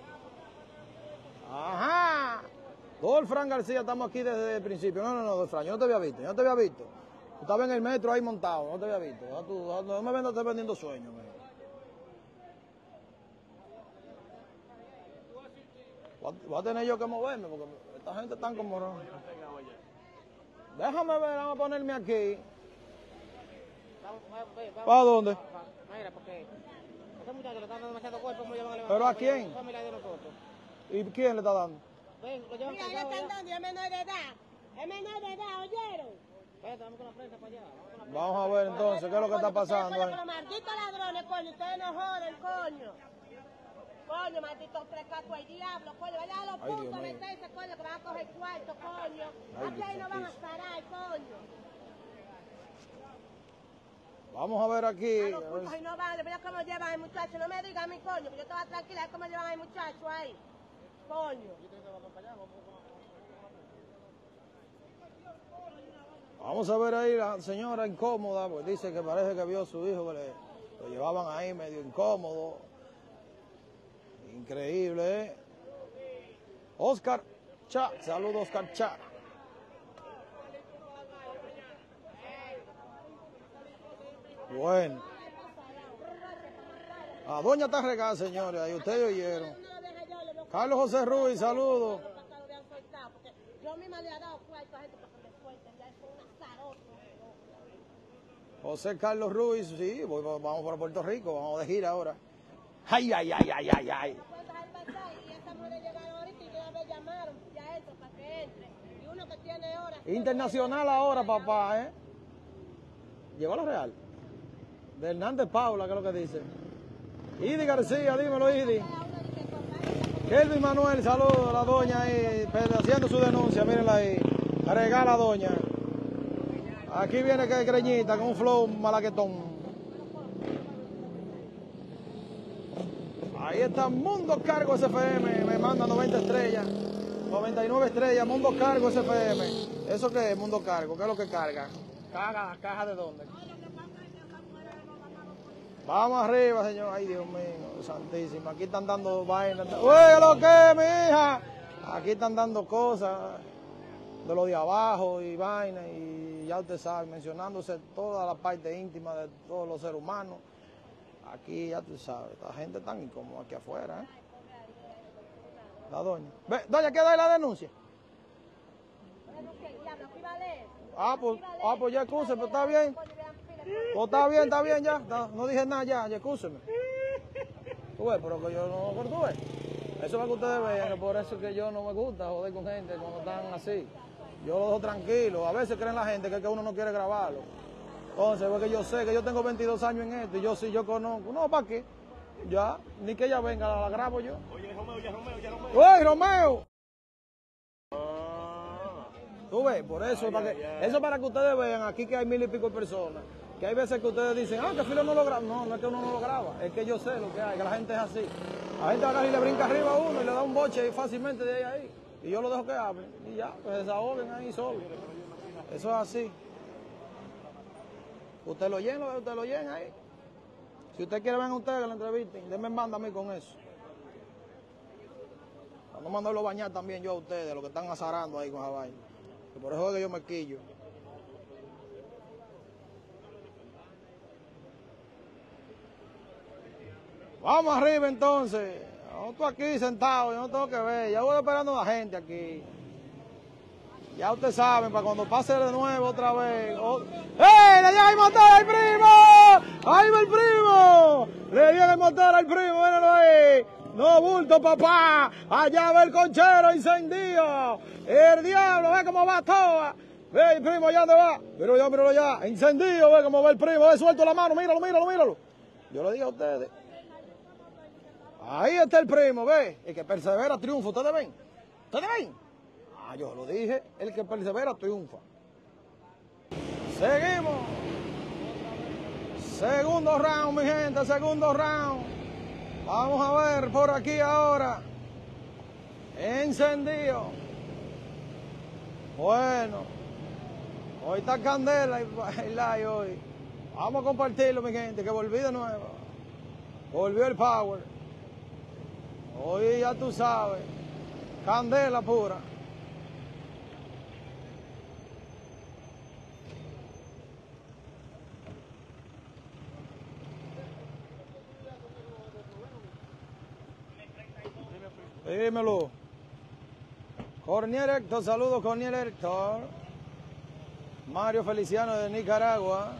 Ajá. Dolfran García, estamos aquí desde el principio. No, Dolfran, yo no te había visto. Tú estabas en el metro ahí montado, no te había visto. No me vendas vendiendo sueños. Voy a tener yo que moverme porque esta gente está como... Déjame ver, vamos a ponerme aquí. ¿Para dónde? Mira, porque estos muchachos le están dando demasiado cuerpo, ¿cómo llevan a levantar? ¿Pero a quién? Familia de nosotros. ¿Y quién le está dando? Ven, lo llevan Mira, le cargado están ya. dando, es menor de edad. Es menor de edad, ¿oyeron? Espérate, vamos con la prensa para allá. Vamos a ver entonces, ¿qué es lo que está pasando Coño, ahí? con los malditos ladrones, coño, ustedes no joden, coño. Coño, malditos precacos al diablo, coño, vaya a los Ay, Dios puntos a mío. meterse, coño, que van a coger cuarto, coño. Ay, Aquí ahí no van a Dios parar, coño. Vamos a ver aquí. A los a puntos ver. y no van, mira cómo llevan al muchacho, no me digan a mi coño, que yo estaba tranquila, cómo llevan al muchacho ahí. Coño. Vamos a ver ahí la señora incómoda, pues dice que parece que vio a su hijo que lo llevaban ahí medio incómodo. Increíble, ¿eh? Oscar Cha, saludos Oscar Cha. Bueno. La doña está regada, señores, ahí ustedes oyeron. Carlos José Ruiz, saludos. Yo misma le he dado cuarto a gente para que me suelten, ya es un azaroso. José Carlos Ruiz, sí, vamos para Puerto Rico, vamos de gira ahora. Ay, ay, ay, ay, ay, ay. Y esa mujer llegaron ahorita y ya me llamaron, ya eso, para que entre. Y uno que tiene horas. Internacional ahora, papá, ¿eh? Llegó a la Real. De Hernández Paula, que es lo que dice. Idi García, dímelo, Idi. Kelvin Manuel, saludos a la doña ahí, haciendo su denuncia, mírenla ahí. Regala doña. Aquí viene que Greñita con un flow malaquetón. Ahí está Mundo Cargo SFM, me manda 90 estrellas, 99 estrellas, Mundo Cargo SFM. ¿Eso qué es Mundo Cargo? ¿Qué es lo que carga? ¿Caja de dónde? Vamos arriba, señor. Ay, Dios mío, santísimo. Aquí están dando vainas. ¡Oye, lo que, mi hija! Aquí están dando cosas de lo de abajo y vainas. Y ya usted sabe, mencionándose toda la parte íntima de todos los seres humanos. Aquí ya tú sabes, la gente está tan incómoda aquí afuera, ¿eh? La doña. Ve, doña, ¿qué da la denuncia? Pues ya excuse, pero está bien. Pues está bien ya. No dije nada ya excúseme. Tú ves, pero que yo no, tú ves. Eso es lo que ustedes vean, que por eso es que yo no me gusta joder con gente cuando están así. Yo lo dejo tranquilo. A veces creen la gente que uno no quiere grabarlo. Entonces, porque yo sé que yo tengo 22 años en esto y yo sí, yo conozco. No, ¿para qué? Ya, ni que ella venga, la grabo yo. Oye, Romeo. ¡Oye, Romeo! Tú ves, por eso, eso es para que ustedes vean aquí que hay 1000 y pico de personas. Que hay veces que ustedes dicen, que Filo no lo graba. No, no es que uno no lo graba, es que yo sé lo que hay, que la gente es así. La gente agarra y le brinca arriba a uno y le da un boche fácilmente de ahí. Y yo lo dejo que hable. Y ya, pues desahoguen ahí solo. Eso es así. Usted lo llena ahí. Si usted quiere venir a ustedes que la entrevisten, denme manda a mí con eso. Cuando mandarlo a bañar también yo a ustedes, los que están azarando ahí con esa vaina. Y por eso es que yo me quillo. Vamos arriba entonces. No estoy aquí sentado, yo no tengo que ver. Ya voy esperando a la gente aquí. Ya ustedes saben, para cuando pase de nuevo otra vez. ¡Ey! ¡Le dio el motor al primo! ¡Ahí va el primo! ¡Le dio el motor al primo! ¡Mírenlo ahí! ¡No bulto, papá! ¡Allá va el conchero incendio! ¡El diablo! ¡Ve cómo va todo! ¡Ve el primo! ¿Ya dónde va? Míralo ya. ¡Incendio! ¡Ve cómo va el primo! ¡Ve suelto la mano! ¡Míralo! Yo le dije a ustedes. Ahí está el primo, ve. El que persevera triunfa. ¿Ustedes ven? Yo lo dije. El que persevera triunfa. Seguimos. Segundo round, mi gente. Segundo round. Vamos a ver por aquí ahora. Encendido. Bueno. Hoy está candela el live hoy. Vamos a compartirlo, mi gente, que volví de nuevo. Volvió el power. Hoy ya tú sabes, candela pura. Dímelo. Corniel Héctor, saludos Corniel Héctor. Mario Feliciano de Nicaragua.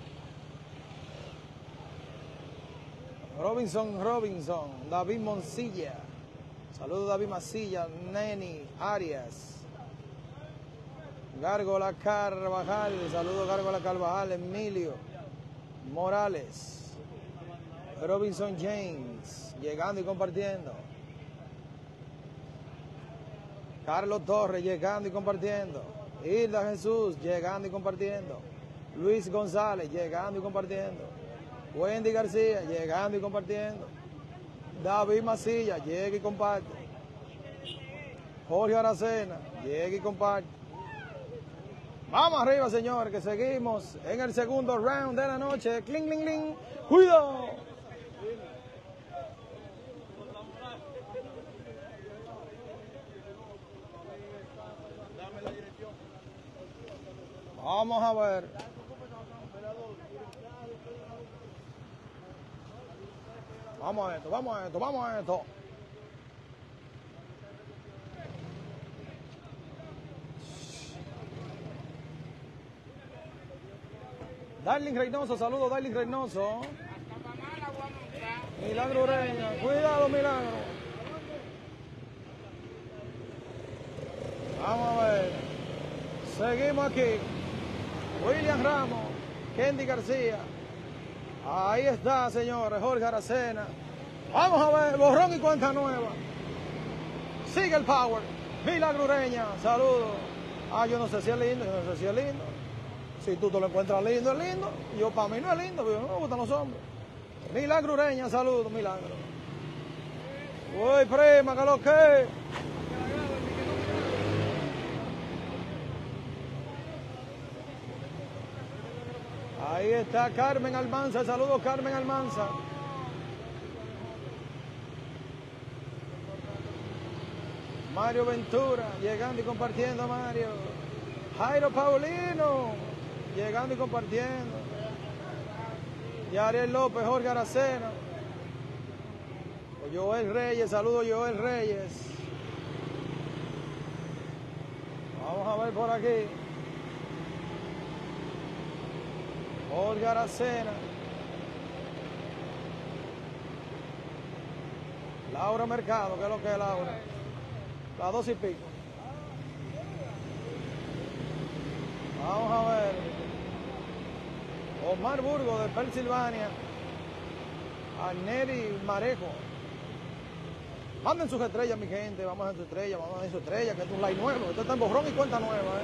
Robinson, David Moncilla, saludos David Mancilla, Neni Arias, Gárgola Carvajal, saludos Gárgola Carvajal, Emilio Morales, Robinson James, llegando y compartiendo, Carlos Torres, llegando y compartiendo, Hilda Jesús, llegando y compartiendo, Luis González, llegando y compartiendo, Wendy García, llegando y compartiendo. David Masilla, llega y comparte. Jorge Aracena, llega y comparte. Vamos arriba, señores, que seguimos en el segundo round de la noche. Cling, cling, cling. ¡Cuidado! Vamos a ver. Vamos a esto, vamos a esto, vamos a esto. Darling Reynoso, saludos Darling Reynoso. Milagro Ureña, cuidado Milagro. Vamos a ver. Seguimos aquí. William Ramos, Kendi García. Ahí está, señores, Jorge Aracena. Vamos a ver, borrón y cuenta nueva. Sigue el power. Milagro Ureña, saludos. Yo no sé si es lindo, yo no sé si es lindo. Si tú te lo encuentras lindo, es lindo. Yo para mí no es lindo, porque no me gustan los hombres. Milagro Ureña, saludos, Milagro. Uy, prima, que lo que. Ahí está Carmen Almanza, saludos Carmen Almanza. Mario Ventura, llegando y compartiendo Mario. Jairo Paulino, llegando y compartiendo. Y Ariel López, Jorge Aracena. Joel Reyes, saludos Joel Reyes. Vamos a ver por aquí. Jorge Aracena. Laura Mercado, ¿qué es lo que es Laura? Las 2 y pico. Vamos a ver. Omar Burgo de Pensilvania. Arneri Marejo. Manden sus estrellas, mi gente. Vamos a hacer su estrella, vamos a hacer su estrella, que esto es un like nuevo. Esto está en borrón y cuenta nueva,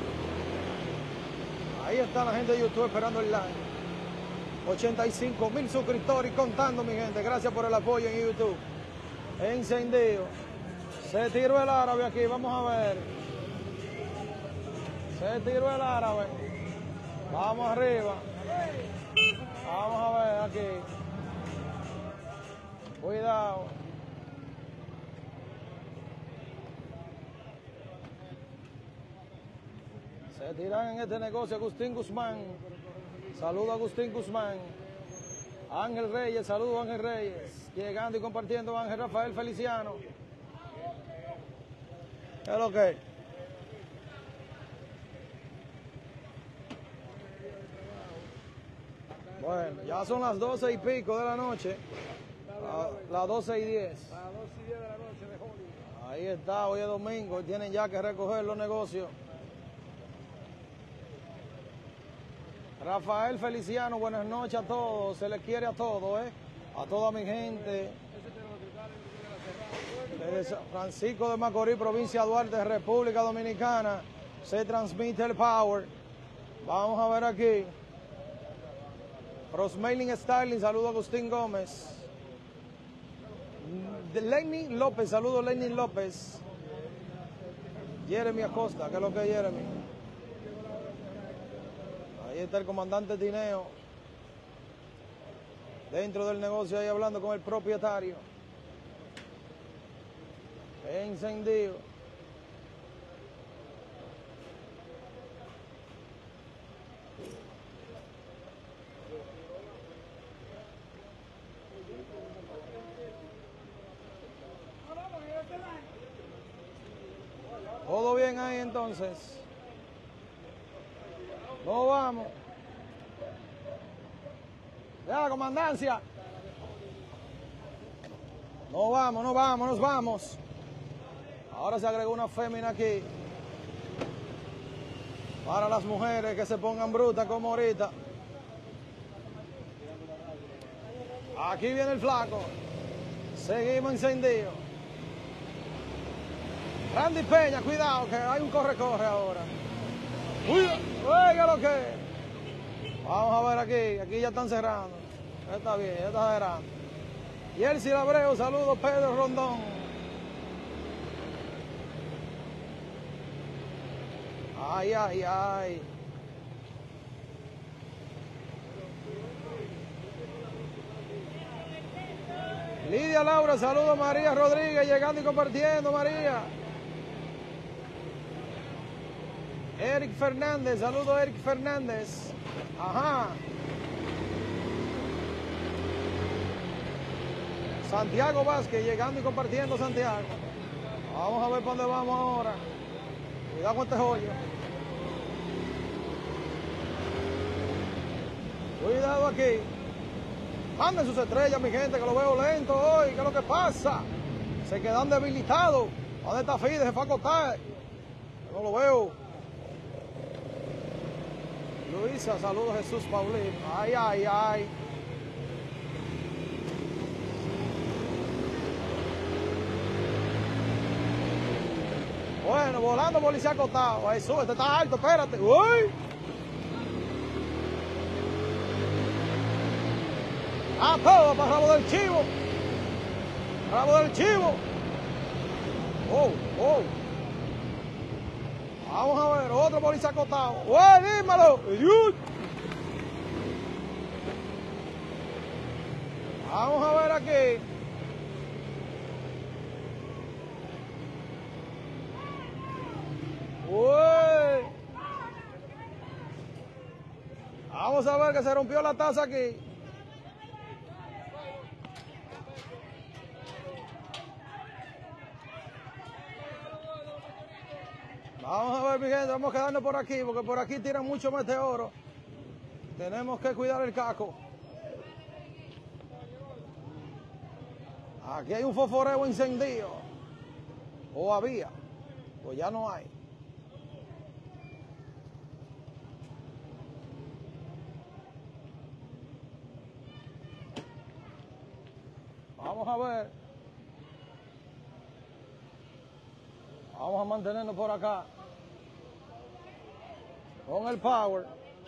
Ahí está la gente de YouTube esperando el like. 85,000 suscriptores y contando, mi gente. Gracias por el apoyo en YouTube. Encendido. Se tiró el árabe aquí, vamos a ver. Se tiró el árabe. Vamos arriba. Vamos a ver aquí. Cuidado. Se tiran en este negocio Agustín Guzmán. Saludo a Agustín Guzmán. Ángel Reyes, saludo a Ángel Reyes. Llegando y compartiendo Ángel Rafael Feliciano. ¿Qué es lo que? Bueno, ya son las 12 y pico de la noche. Las 12 y 10. A las 12 y 10 de la noche de Hollywood. Ahí está, hoy es domingo y tienen ya que recoger los negocios. Rafael Feliciano, buenas noches a todos. Se les quiere a todos, a toda mi gente. Desde Francisco de Macorís, provincia de Duarte, República Dominicana, se transmite el power. Vamos a ver aquí. Rosmailing Styling, saludo a Agustín Gómez. Lenin López, saludo a Lenin López. Jeremy Acosta, ¿qué es lo que es Jeremy? Ahí está el comandante Tineo. Dentro del negocio ahí hablando con el propietario. Encendido. ¿Todo bien ahí entonces? No vamos. Ya la comandancia. No vamos, no vamos, nos vamos. Ahora se agregó una fémina aquí. Para las mujeres que se pongan brutas como ahorita. Aquí viene el flaco. Seguimos encendidos. Randy Peña, cuidado que hay un corre-corre ahora. Oiga lo que. Vamos a ver aquí ya están cerrando. Está bien, ya está cerrando. Y el Cilabreo, saludos Pedro Rondón. Ay, ay, ay. Lidia Laura, saludos María Rodríguez, llegando y compartiendo, María. Eric Fernández, saludos Eric Fernández. Ajá. Santiago Vázquez llegando y compartiendo Santiago. Vamos a ver para dónde vamos ahora. Cuidado con este joyo. Cuidado aquí. Manden sus estrellas, mi gente, que lo veo lento hoy. ¿Qué es lo que pasa? Se quedan debilitados. ¿Dónde está Fide? Se fue a acostar. Yo no lo veo. Luisa, saludos Jesús Paulín. Ay, ay, ay. Bueno, volando policía acostado. Jesús, este está alto, espérate. ¡Uy! A todo para rabo del chivo. Rabo del chivo. Oh, oh. Vamos a ver, otro policía acostado. ¡Uy, dímelo! ¡Idiot! Vamos a ver aquí. ¡Uy! Vamos a ver que se rompió la taza aquí. Vamos a ver, mi gente, vamos a quedarnos por aquí, porque por aquí tiran mucho meteoro. Tenemos que cuidar el casco. Aquí hay un fosforeo encendido. O había, pues ya no hay. Vamos a ver. Vamos a mantenernos por acá. Con el power.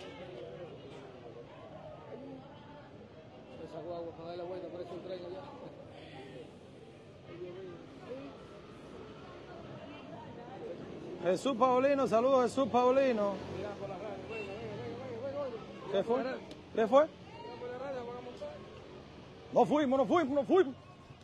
Esa guagua para darle la vuelta por eso el tren allá. Jesús Paulino, saludos Jesús Paulino. ¿Qué fue? ¿Qué fue? No fuimos, no fuimos, no fuimos.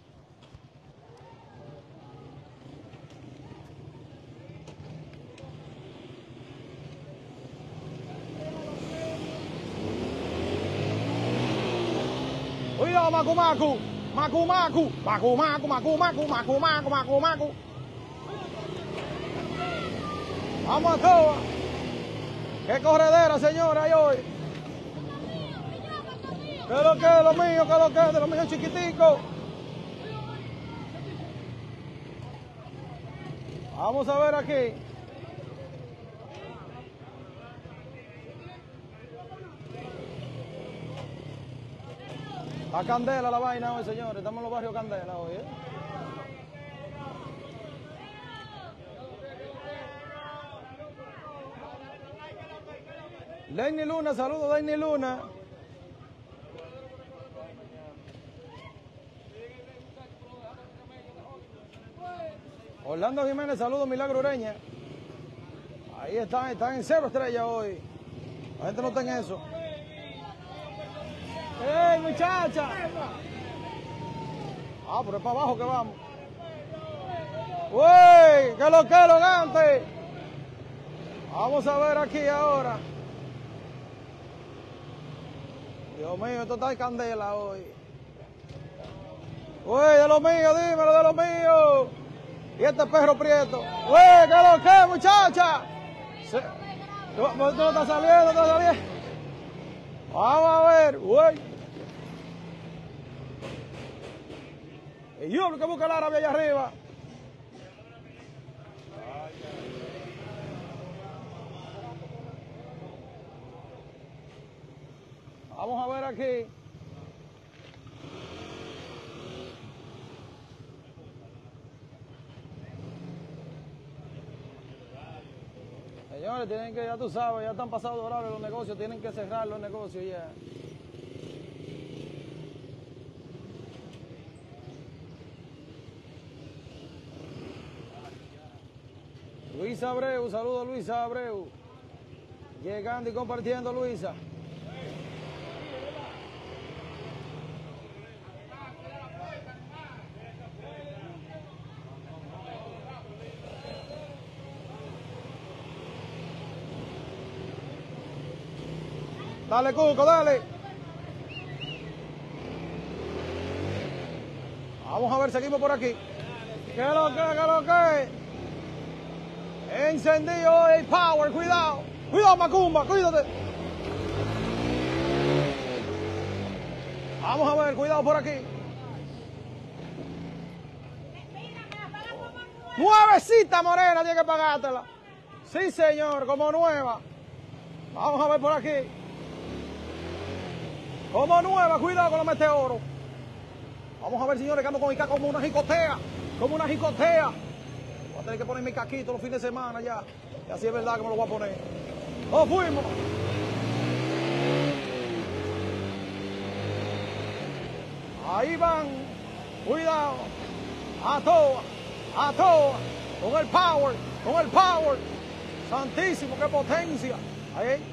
Cuidado, Macu Macu. Macu Macu. Macu Macu, Macu Macu, Macu Macu, Macu Macu. Vamos a todas. Qué corredera, señora, hay hoy. ¿Qué es lo que es de lo mío? ¿Qué es lo que es de lo mío chiquitico? Vamos a ver aquí. A Candela la vaina hoy, señores. Estamos en los barrios Candela hoy, ¿eh? Denny Luna, saludos Denny Luna. Orlando Jiménez, saludos Milagro Ureña. Ahí están en 0 estrellas hoy. La gente no está en eso. ¡Ey, muchacha! Ah, pero es para abajo que vamos. ¡Uy! ¿Qué es lo que es, Logante? Vamos a ver aquí ahora. Dios mío, esto está en candela hoy. ¡Uy, de lo mío, dímelo, de lo mío! Y este perro prieto. ¡Uy, qué es lo que es, muchacha! ¿Tú no estás saliendo, no estás saliendo? Vamos a ver, uy. Y yo que busca el árabe allá arriba. Vamos a ver aquí. Señores, tienen que, ya tú sabes, ya están pasados de horario los negocios, tienen que cerrar los negocios ya. Luisa Abreu, saludos Luisa Abreu. Llegando y compartiendo Luisa. Dale, Cuco, dale. Vamos a ver, seguimos por aquí. ¿Qué es lo que, qué es lo que? Encendido el power, cuidado. Cuidado, Macumba, cuídate. Vamos a ver, cuidado por aquí. Nuevecita morena, tiene que pagártela. Sí, señor, como nueva. Vamos a ver por aquí. Como nueva, cuidado con los meteoros. Vamos a ver, señores, que ando con Ica como una jicotea. Como una jicotea. Voy a tener que poner mi caquito los fines de semana ya. Y así es verdad que me lo voy a poner. ¡Nos fuimos! Ahí van. Cuidado. A toa. A toa. Con el power. Con el power. Santísimo, qué potencia. Ahí.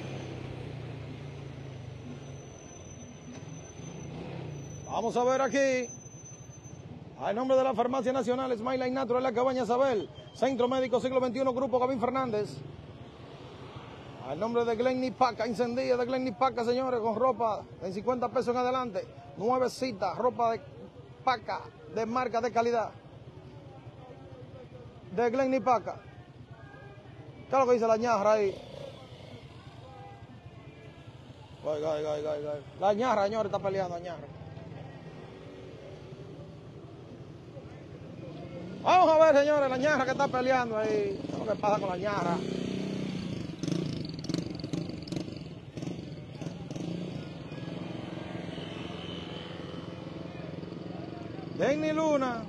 Vamos a ver aquí. A nombre de la Farmacia Nacional, Smile Line Natural, La Cabaña Isabel, Centro Médico Siglo XXI, Grupo Gavín Fernández. Al nombre de Glen Nipaca, encendida de Glen Nipaca, señores, con ropa de 50 pesos en adelante. Nuevecita, ropa de paca, de marca, de calidad. De Glen Nipaca. ¿Qué es lo que dice la ñarra ahí? Oiga. La ñarra, señores, está peleando, la ñarra. Vamos a ver, señores, la ñarra que está peleando ahí. ¿Qué es lo que pasa con la ñarra? Denny Luna.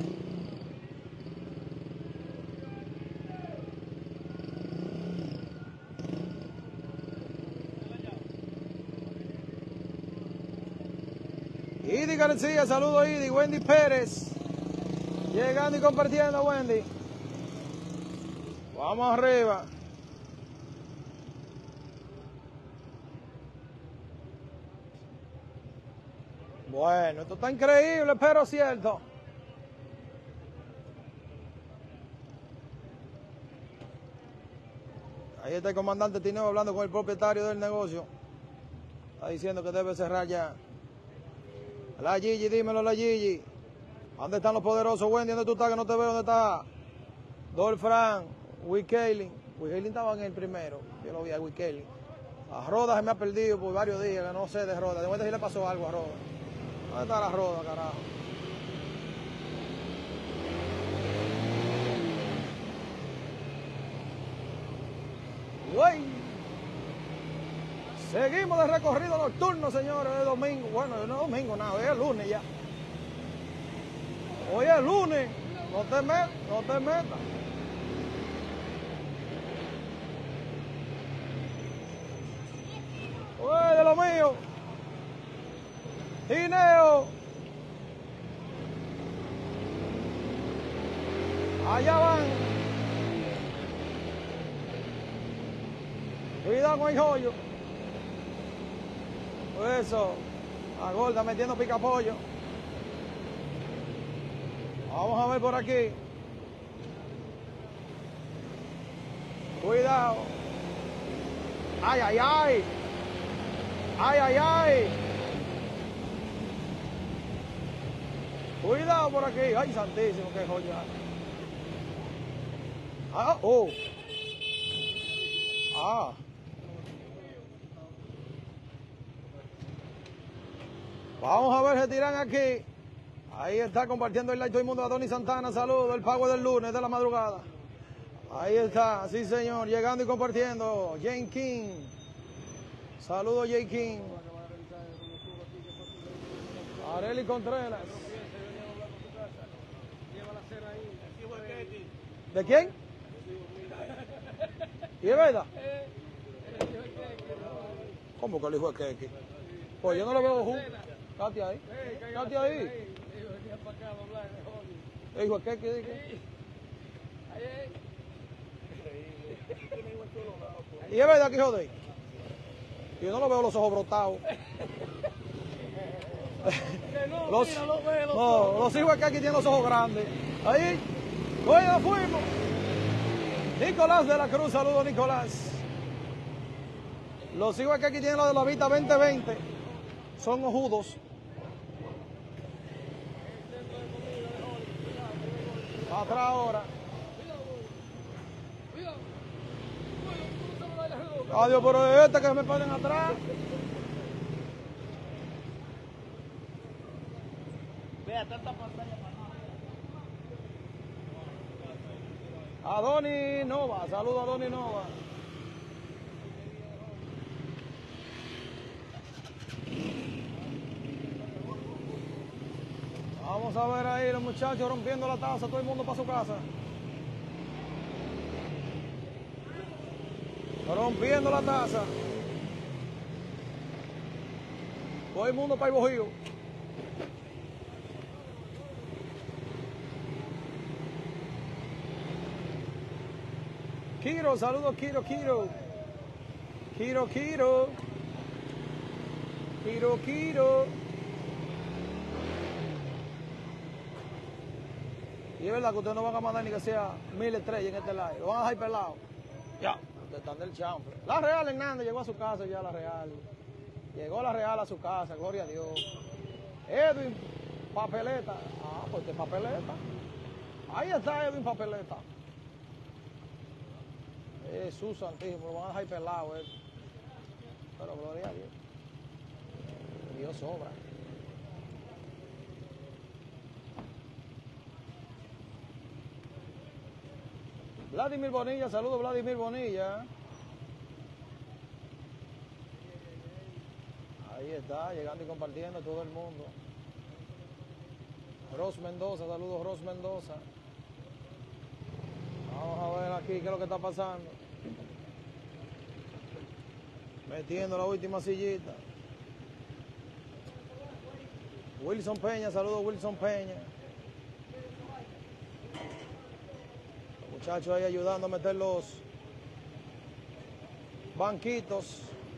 Idi García, saludos Idi. Wendy Pérez. Llegando y compartiendo, Wendy. Vamos arriba. Bueno, esto está increíble, pero cierto. Ahí está el comandante Tineo hablando con el propietario del negocio. Está diciendo que debe cerrar ya. La Gigi, dímelo, la Gigi. ¿Dónde están los poderosos, Wendy? ¿Dónde tú estás? Que no te veo. ¿Dónde está Dolfran? Wickelin. Wickelin estaba en el primero. Yo lo vi a Wickelin. A Roda se me ha perdido por varios días, que no sé de Roda. De momento si le pasó algo a Roda. ¿Dónde está la Roda, carajo? Güey. Seguimos de recorrido nocturno, señores, de domingo. Bueno, no es domingo, nada, hoy es lunes ya. Hoy es lunes, no te metas. Oye, de lo mío. Gineo. Allá van. Cuidado con el joyo. Eso. La gorda metiendo pica pollo. Vamos a ver por aquí. Cuidado. Ay, ay, ay. Ay, ay, ay. Cuidado por aquí. Ay, santísimo, qué joya. Ah, oh. Ah. Vamos a ver, se tiran aquí. Ahí está compartiendo el like todo el mundo. A Tony Santana, saludos. El pago del lunes, de la madrugada. Ahí está, sí señor, llegando y compartiendo. Jane King. Saludos, Jane King. Arely Contreras. ¿De quién? ¿Y es verdad? ¿Cómo que el hijo de Keki? Pues yo no lo veo junto. Cállate ahí. Cállate ahí. ¿El hijo de Keki? ¿Y es verdad que hijo de ahí? Yo no lo veo los ojos brotados. Los hijos de Keki tienen los ojos grandes. Ahí. Bueno, fuimos. Nicolás de la Cruz, saludos Nicolás. Los hijos que aquí tienen la de la Vita 2020 son ojudos. Atrás ahora. Cuidado. Bueno, tú no sabes la redonda. Adiós, pero es este que me ponen atrás. Vea, tanta pantalla para nada. A Doni Nova, saludo a Doni Nova. Vamos a ver ahí los muchachos rompiendo la taza, todo el mundo para su casa. Rompiendo la taza. Todo el mundo para el bojío. Kiro, saludos Kiro. Kiro. Y es verdad que ustedes no van a mandar ni que sea 1000 estrellas en este live. Lo van a dejar pelado. Ya, ustedes están del chanfle. La Real Hernández llegó a su casa ya, la Real. Llegó la Real a su casa, gloria a Dios. Edwin Papeleta. Ah, pues este Papeleta. Ahí está Edwin Papeleta. Jesús santísimo, lo van a dejar pelado él. Pero gloria a Dios. Dios sobra. Vladimir Bonilla, saludos Vladimir Bonilla. Ahí está, llegando y compartiendo todo el mundo. Ros Mendoza, saludos Ros Mendoza. Vamos a ver aquí qué es lo que está pasando. Metiendo la última sillita. Wilson Peña, saludos Wilson Peña. Los muchachos ahí ayudando a meter los banquitos.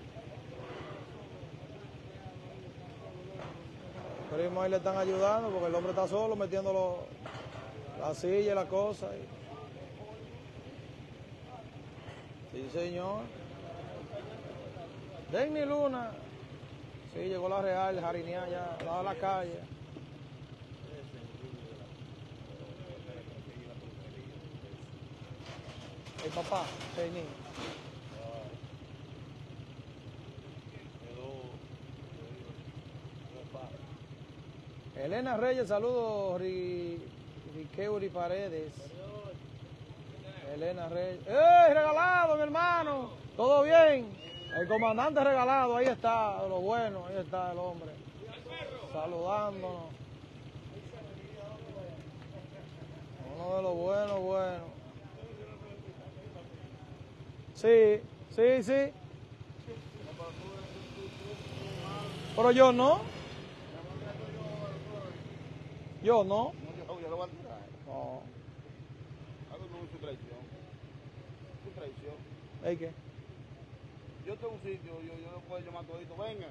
Primo ahí le están ayudando porque el hombre está solo metiendo la silla y la cosa. Sí, señor. Denny Luna. Sí, llegó la Real, Jarineá ya, al lado de la calle. El papá, Denny. Elena Reyes, saludos, Riqueuri Paredes. Elena Reyes. ¡Ey, regalado, mi hermano! ¿Todo bien? El comandante regalado, ahí está, lo bueno, ahí está el hombre. Saludándonos. Uno de los buenos, bueno. Sí, sí, sí. Pero yo no. Yo no. Yo lo voy a tirar. No. Hágame su traición. Su traición. ¿Hay qué? Yo tengo un sitio, yo lo puedo llamar todito, vengan.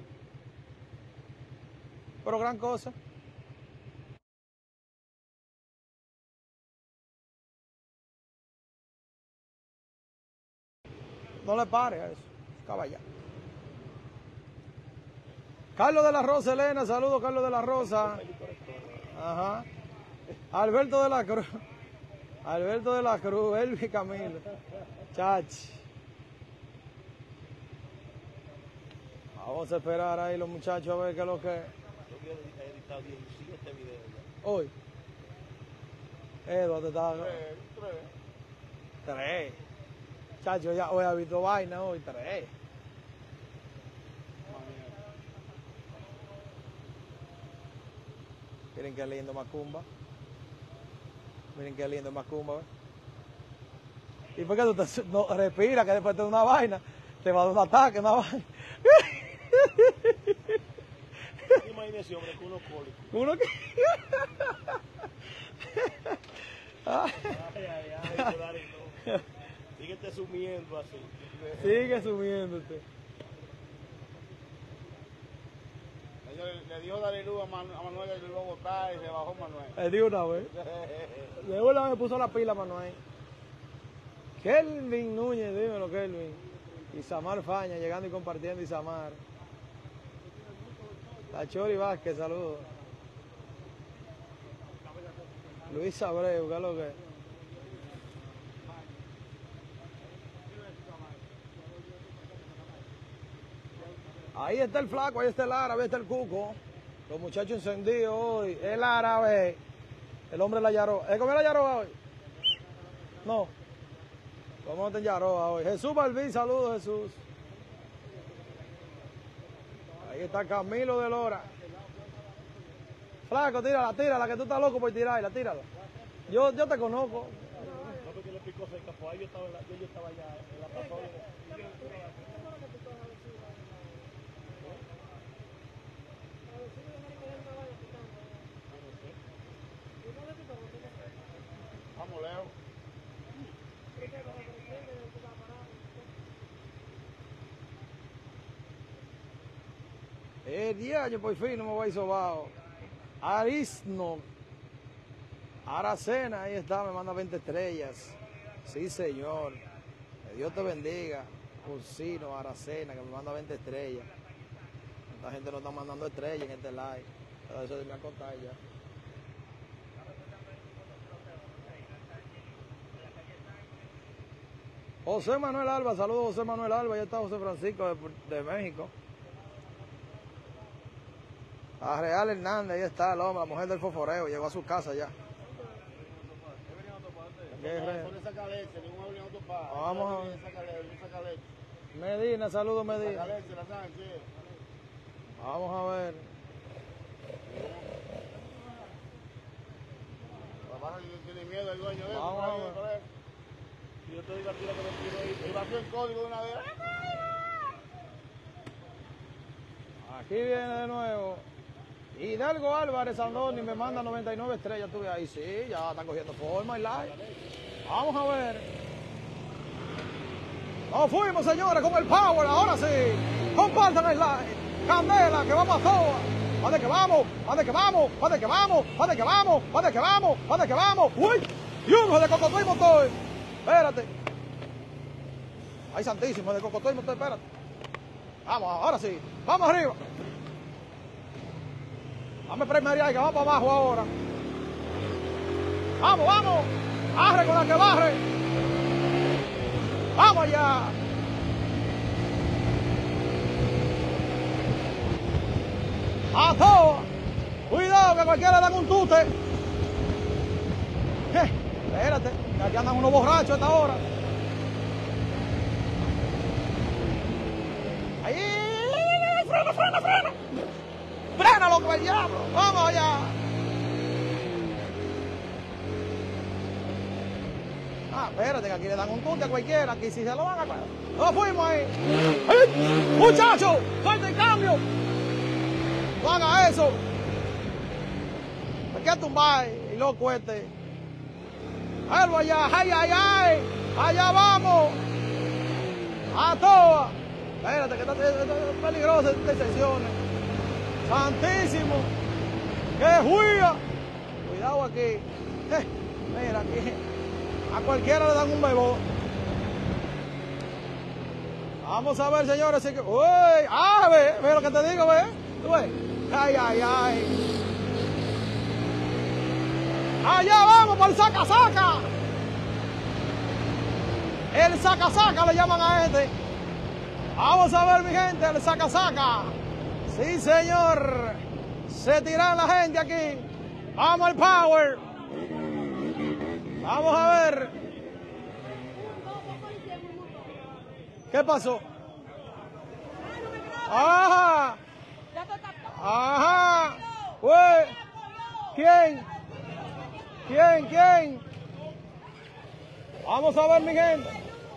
Pero gran cosa. No le pare a eso. Caballá. Carlos de la Rosa, Elena, saludos Carlos de la Rosa. Ajá. Alberto de la Cruz. Alberto de la Cruz, Elvi Camilo. Chach. Vamos a esperar ahí los muchachos a ver qué es lo que es. Yo había editado 17 videos ya. Hoy. ¿Dónde está? Tres. 3. Chacho, ya hoy ha visto vaina, hoy 3. Miren qué lindo Macumba. Miren qué lindo Macumba. ¿Y por qué tú no respira que después te da una vaina? Te va a dar un ataque, una vaina. Imagínese, hombre, con unos cólicos. Uno que... Ay, no. Síguete sumiendo así. Sigue subiéndote. Le dijo Darilú a Manuel que lo iba a botar y se bajó Manuel. Le di una vez. De una vez me puso la pila Manuel. Kelvin Núñez, dímelo Kelvin. Isamar Faña, llegando y compartiendo Isamar. La Chori Vázquez, saludos. Luis Abreu, ¿qué es lo que es? Ahí está el flaco, ahí está el árabe, ahí está el cuco. Los muchachos encendidos hoy. El árabe. El hombre de la Yaroa. ¿Es comer la Yaroa hoy? No. Vamos a tener Yaroa hoy. Jesús Balbín, saludos Jesús. Ahí está Camilo de Lora. Flaco, tírala, que tú estás loco por tirarla, tírala. Yo te conozco. No, porque le picó cerca, pues ahí yo estaba allá en la plataforma. Vamos, Leo. Diaño, por fin no me voy a ir sobao. Arisno. Aracena, ahí está, me manda 20 estrellas. Sí, señor. Que Dios te bendiga. Ursino, Aracena, que me manda 20 estrellas. Esta gente nos está mandando estrellas en este live. Pero eso de me a contar ya. José Manuel Alba, saludos José Manuel Alba, ya está José Francisco de México. A Real Hernández, ahí está el hombre, la mujer del foforeo, llegó a su casa ya. Vamos a ver. Medina, saludos Medina. Vamos a ver. Tiene miedo el dueño de eso. Vamos a ver. Yo te digo a ti lo que me tiro ahí. Y vació el código de una vez. Aquí viene de nuevo. Hidalgo Álvarez Andoni me manda 99 estrellas. Tú ves ahí, sí, ya están cogiendo forma y like. Vamos a ver. Nos fuimos, señores, con el power. Ahora sí. Compartan el like. Candela, que vamos a toa. ¿Dónde que vamos? ¿Dónde que vamos? ¿Dónde que vamos? ¿Dónde que vamos? ¿Dónde que vamos? ¿Dónde que vamos? ¡Uy! Y uno de Cocotoy Motor. Espérate. Ay, santísimo, de Cocotoy Motor, espérate. Vamos, ahora sí. Vamos arriba. Dame primaria, que vamos para abajo ahora. Vamos, vamos. Arre con la que barre. Vamos allá. A todo. Cuidado que cualquiera le dan un tute. Espérate, que aquí andan unos borrachos a esta hora. Ahí, frena, frena, frena. Frena, loco, el diablo. Vamos allá. Ah, espérate, que aquí le dan un tute a cualquiera. Aquí si se lo van a... Nos fuimos ahí. ¡Ay! Muchachos, falta el cambio. No haga eso. ¿Por qué tumbar y loco este? Algo allá, ay, ay, ay. Allá vamos. A toa. Espérate, que está peligroso estas secciones. Santísimo. ¡Qué juía! Cuidado aquí. Mira aquí. A cualquiera le dan un bebó. Vamos a ver, señores. ¡Uy! ¡Ah, ve lo que te digo, ve! ¿Tú ves? ¡Ay, ay, ay! ¡Allá vamos por el saca-saca! El saca-saca le llaman a este. Vamos a ver, mi gente, el saca-saca. Sí, señor. Se tiran la gente aquí. Vamos al power. Vamos a ver. ¿Qué pasó? Ajá. Ajá. Pues, ¿quién? ¿Quién? Vamos a ver, mi gente.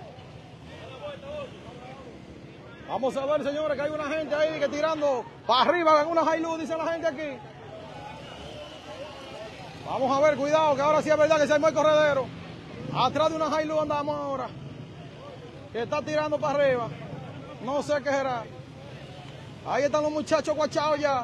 Vamos a ver, señores, que hay una gente ahí que tirando para arriba en una Hilux, dice la gente aquí. Vamos a ver, cuidado, que ahora sí es verdad que se armó el corredero. Atrás de una Hilux andamos ahora. Que está tirando para arriba. No sé qué será. Ahí están los muchachos guachados ya.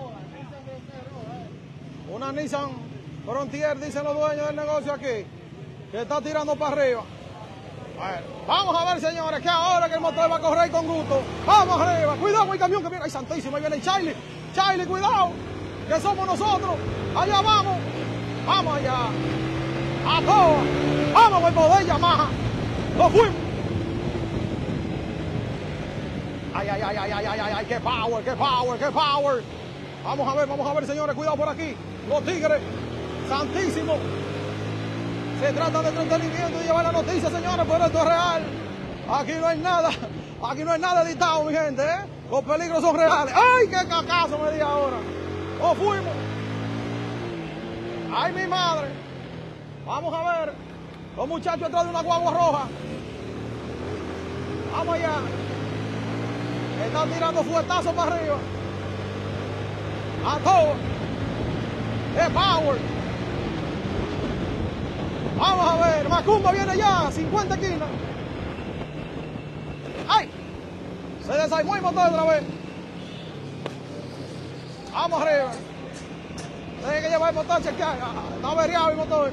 Una Nissan Frontier, dicen los dueños del negocio aquí. Que está tirando para arriba. Bueno, vamos a ver, señores, que ahora que el motor va a correr con gusto. Vamos arriba. Cuidado con el camión que viene. Ay, santísimo, ahí viene Charlie. Charlie, cuidado. Que somos nosotros. Allá vamos. Vamos allá. A toa. Vamos con el poder Yamaha. Nos fuimos. Ay, ay, ay, ay, ay, ay, ay, ay, qué power, qué power, qué power. Vamos a ver, señores, cuidado por aquí. Los Tigres, santísimo. Se trata de entretenimiento y llevar la noticia, señores, pero esto es real. Aquí no hay nada editado, mi gente, ¿eh? Los peligros son reales. ¡Ay, qué cacazo me di ahora! ¡Nos fuimos! ¡Ay, mi madre! Vamos a ver. Los muchachos detrás de una guagua roja. Vamos allá. Están tirando fuetazos para arriba. A todo. ¡Qué power! Vamos a ver. Macumba viene ya. 50 esquinas. ¡Ay! Se desarmó el motor otra vez. Vamos arriba. Tiene que llevar el motor a chequear. Está averiado el motor.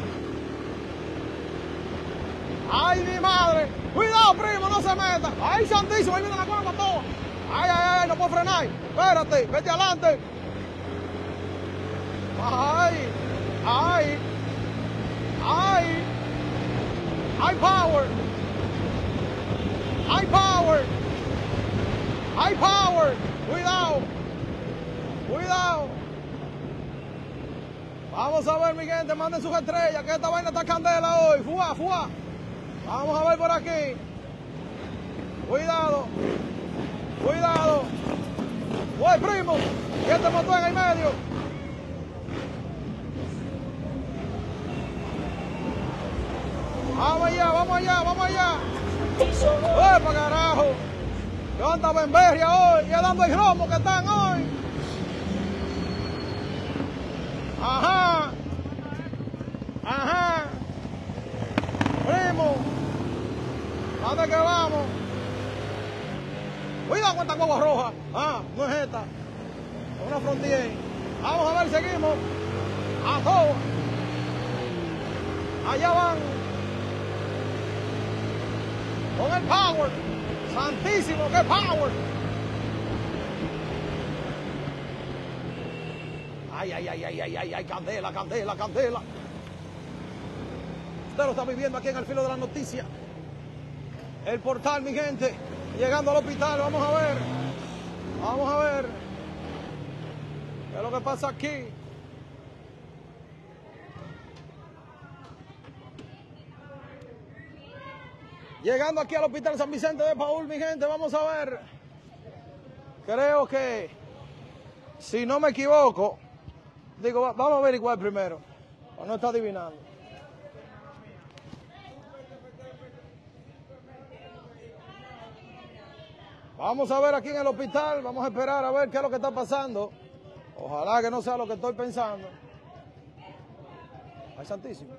¡Ay, mi madre! ¡Cuidado, primo! ¡No se meta! ¡Ay, santísimo! ¡Ahí viene la cueva todo! ¡Ay, ay, ay! ¡No puedo frenar! ¡Espérate! ¡Vete adelante! ¡Ay! ¡Ay! ¡Ay! ¡Ay, power! ¡Ay, power! ¡Ay, power! ¡Cuidado! ¡Cuidado! Vamos a ver, mi gente, manden sus estrellas, que esta vaina está candela hoy. ¡Fua, fua! Vamos a ver por aquí. Cuidado. Cuidado. ¡Uy, primo! Y este motor en el medio. Vamos allá, vamos allá, vamos allá. ¡Uy, para carajo! Yo andaba en Berria hoy, ya dando el romo que están hoy. Ajá. Ajá. Primo. ¿A dónde que vamos? Cuidado con esta guagua roja. Ah, no es esta. Es una Frontier. Vamos a ver, seguimos. A todo. Allá van. Con el power. Santísimo, qué power. Ay, ay, ay, ay, ay, ay, ay, candela, candela, candela. Usted lo está viviendo aquí en el filo de la noticia. El portal, mi gente. Llegando al hospital, vamos a ver. Vamos a ver. ¿Qué es lo que pasa aquí? Llegando aquí al hospital San Vicente de Paúl, mi gente, vamos a ver. Creo que, si no me equivoco, digo, vamos a averiguar primero. O no está adivinando. Vamos a ver aquí en el hospital, vamos a esperar a ver qué es lo que está pasando. Ojalá que no sea lo que estoy pensando. Ay, santísimo.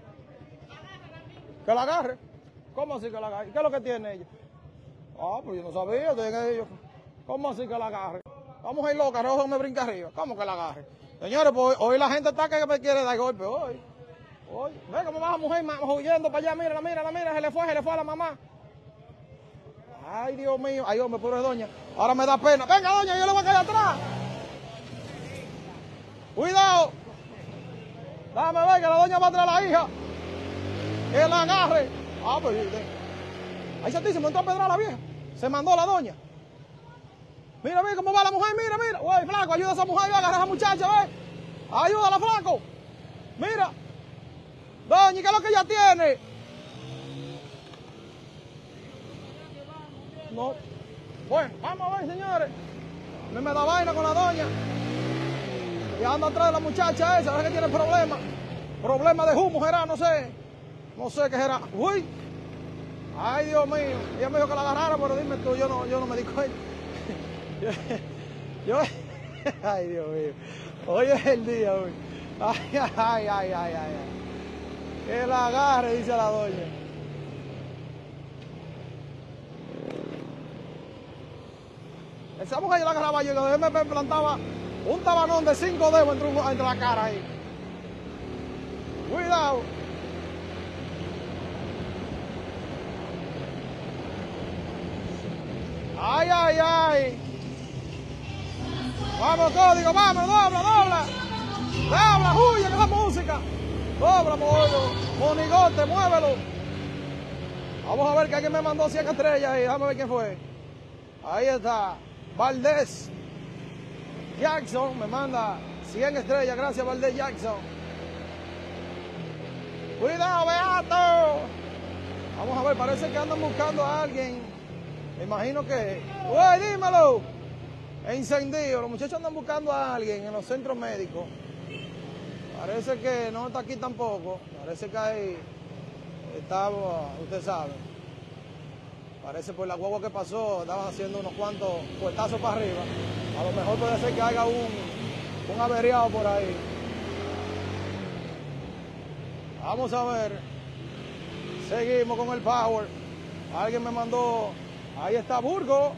Que la agarre. ¿Cómo así que la agarre? ¿Qué es lo que tiene ella? Ah, pues yo no sabía. ¿Cómo así que la agarre? Vamos a ir loca, rojo me brinca arriba. ¿Cómo que la agarre? Señores, pues hoy la gente está que me quiere dar golpe. Hoy. Ve cómo va la mujer huyendo para allá. Mírala, mírala, mira. Se le fue a la mamá. Ay, Dios mío. Ay, hombre, pobre doña. Ahora me da pena. Venga, doña, yo le voy a caer atrás. Cuidado. Dame ver que la doña va a traer a la hija. Que la agarre. Ah, pues. Ahí santísimo, entró a pedrar a la vieja. Se mandó la doña. Mira, mira cómo va la mujer, mira, mira. Uy, flaco, ayuda a esa mujer, agarra a esa muchacha, ve. Ayúdala, flaco. Mira. Doña, ¿qué es lo que ella tiene? No. Bueno, vamos a ver, señores. Me da vaina con la doña. Y anda atrás de la muchacha esa, a ver que tiene problemas. Problema de humo, será, no sé. No sé qué será. Uy. Ay, Dios mío. Ella me dijo que la agarrara, pero dime tú, yo no me di cuenta. Ay, Dios mío. Hoy es el día, hoy. Ay, ay, ay, ay, ay. Que la agarre, dice la doña. Esa mujer yo la agarraba yo, que me plantaba un tabanón de 5 dedos entre la cara ahí. Cuidado. Ay, ay, ay. Vamos, código, vamos, dobla, dobla. ¡Habla, huye, que es la música! ¡Cobra, monigote, muévelo! Vamos a ver que alguien me mandó 100 estrellas ahí. Déjame ver quién fue. Ahí está. Valdés Jackson me manda 100 estrellas. Gracias, Valdés Jackson. ¡Cuidado, Beato! Vamos a ver, parece que andan buscando a alguien. Me imagino que... ¡Uy, dímelo! Encendido. Los muchachos andan buscando a alguien en los centros médicos. Parece que no está aquí tampoco. Parece que ahí estaba, usted sabe. Parece por la guagua que pasó, estaban haciendo unos cuantos puestazos para arriba. A lo mejor puede ser que haya un averiado por ahí. Vamos a ver. Seguimos con el power. Alguien me mandó. Ahí está Burgo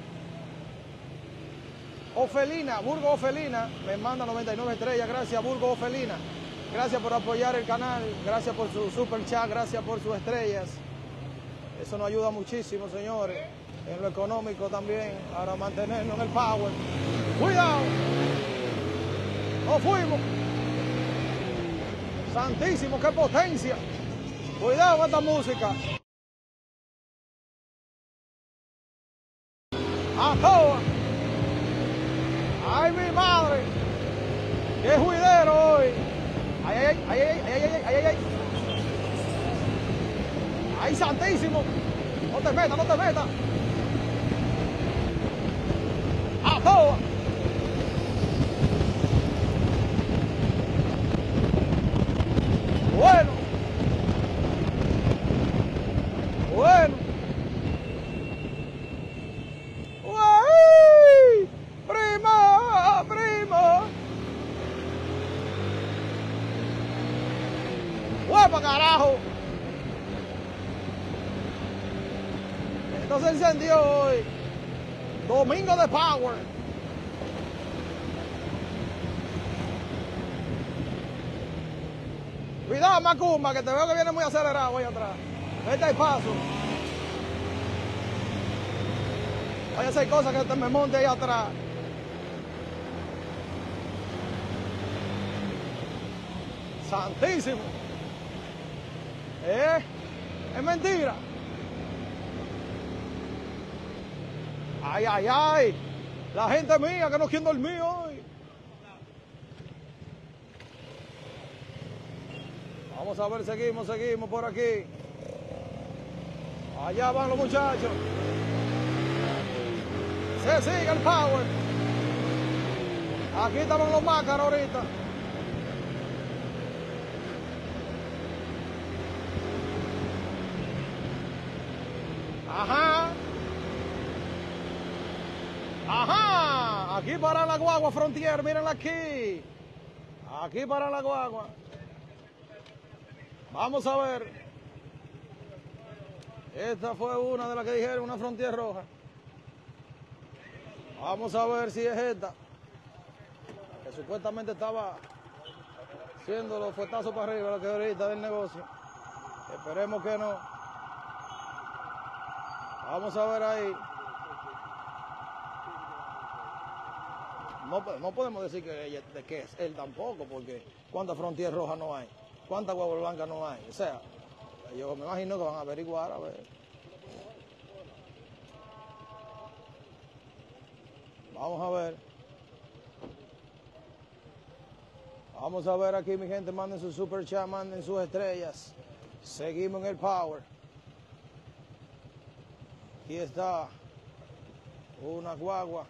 Ofelina. Burgo Ofelina me manda 99 estrellas. Gracias, Burgo Ofelina. Gracias por apoyar el canal. Gracias por su super chat. Gracias por sus estrellas. Eso nos ayuda muchísimo, señores. En lo económico también. Para mantenernos en el power. ¡Cuidado! ¡Nos fuimos! ¡Santísimo, qué potencia! Cuidado con esta música. ¡A toa! ¡Ay, mi madre! ¡Qué juidero hoy! ¡Ay, ay, ay, ay, ay, ay, ay, ay, ay! ¡Ay, santísimo! ¡No te metas, no te metas! ¡A toa! Bueno. Bueno. ¡Uy! ¡Primo! ¡Primo! ¡Huepa, carajo! Esto se encendió hoy. Domingo de Power. Cuidado, Macumba, que te veo que viene muy acelerado ahí atrás. Vete al paso. Vaya a hacer cosas que te me monte ahí atrás. Santísimo. Es mentira. Ay, ay, ay. La gente mía que no quiere dormir hoy. Vamos a ver, seguimos por aquí. Allá van los muchachos. Se sigue el power. Aquí estaban los mácaros ahorita. Ajá. Ajá. Aquí para la guagua Frontier, mírenla aquí. Aquí para la guagua. Vamos a ver. Esta fue una de las que dijeron, una Frontier roja. Vamos a ver si es esta. Que supuestamente estaba haciendo los fuetazos para arriba, la que ahorita del negocio. Esperemos que no. Vamos a ver ahí. No podemos decir que es él tampoco, porque ¿cuántas Frontier rojas no hay? ¿Cuántas guaguas blancas no hay? O sea, yo me imagino que van a averiguar, a ver. Vamos a ver. Vamos a ver aquí, mi gente. Manden su super chat, manden sus estrellas. Seguimos en el power. Aquí está una guagua.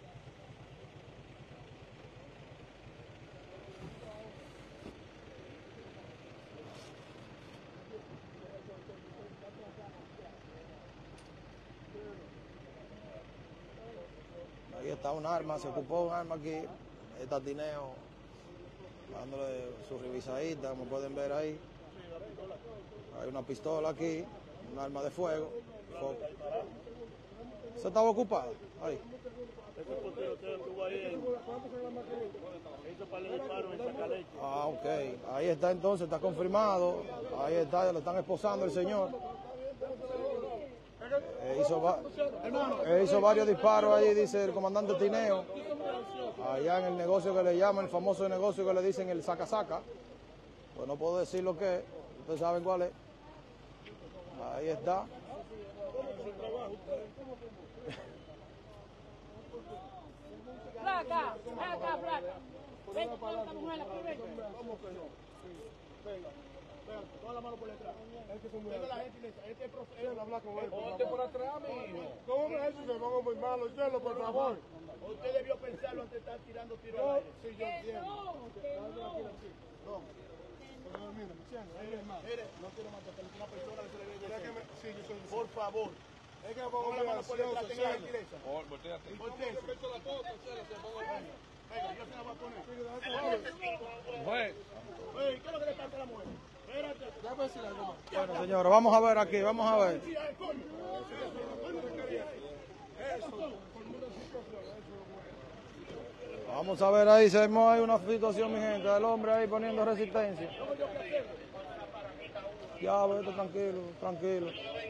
Ahí está un arma, se ocupó un arma aquí. Está Tineo dándole su revisadita, como pueden ver ahí. Hay una pistola aquí, un arma de fuego. ¿Se estaba ocupada? Ahí. Ah, ok. Ahí está entonces, está confirmado. Ahí está, ya lo están esposando el señor. Hizo varios disparos ahí, dice el comandante Tineo, allá en el negocio que le llaman, el famoso negocio que le dicen el saca-saca. Pues no puedo decir lo que es, ustedes saben cuál es. Ahí está. Flaca, flaca. Ven, con esta mujer aquí, ven. ¿Cómo que no? Venga, toda la mano por detrás. Venga la gentileza, él habla con él. Ponte por atrás, mi hijo. ¿Cómo me dice? Me pongo muy malo, hielo, por favor. Usted debió pensarlo antes de estar tirando tiros al aire. Sí, yo entiendo. No. Pero mira, ¿me entiendes? Mire, no quiero matar a una persona que se le ve decente. Sí, yo soy Por favor. Es que me pongo Ponga la mano por detrás, tenga la ansioso. gentileza. Volteate. Voltéese. Venga, yo se la voy a poner. Ey, ¿qué es lo que le pasa a la mujer? Espérate. Déjame decir algo más. Bueno, señores, vamos a ver aquí, vamos a ver. Vamos a ver ahí, se armó ahí una situación, mi gente, del hombre ahí poniendo resistencia. Ya, vete tranquilo, tranquilo.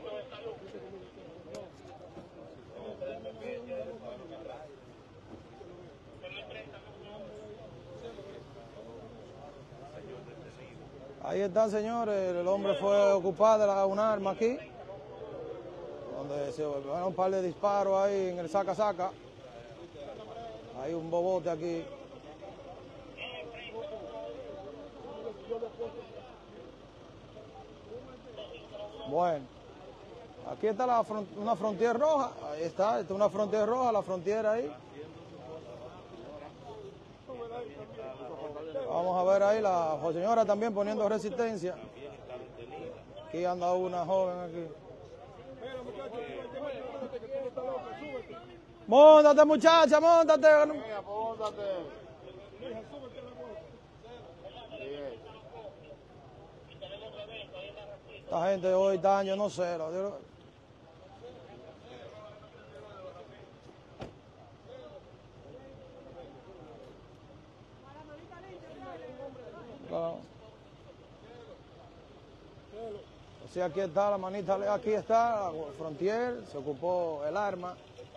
Ahí están, señores, el hombre fue ocupado de un arma aquí, donde se fueron un par de disparos ahí en el saca-saca. Hay un bobote aquí. Bueno, aquí está una frontera roja, ahí está una frontera roja, la frontera ahí. Vamos a ver ahí la señora también poniendo resistencia. Aquí anda una joven aquí. Móntate, muchacha, móntate. Venga, póntate. Esta gente hoy daño, no sé. Sí, aquí está la manita, aquí está la frontier, se ocupó el arma.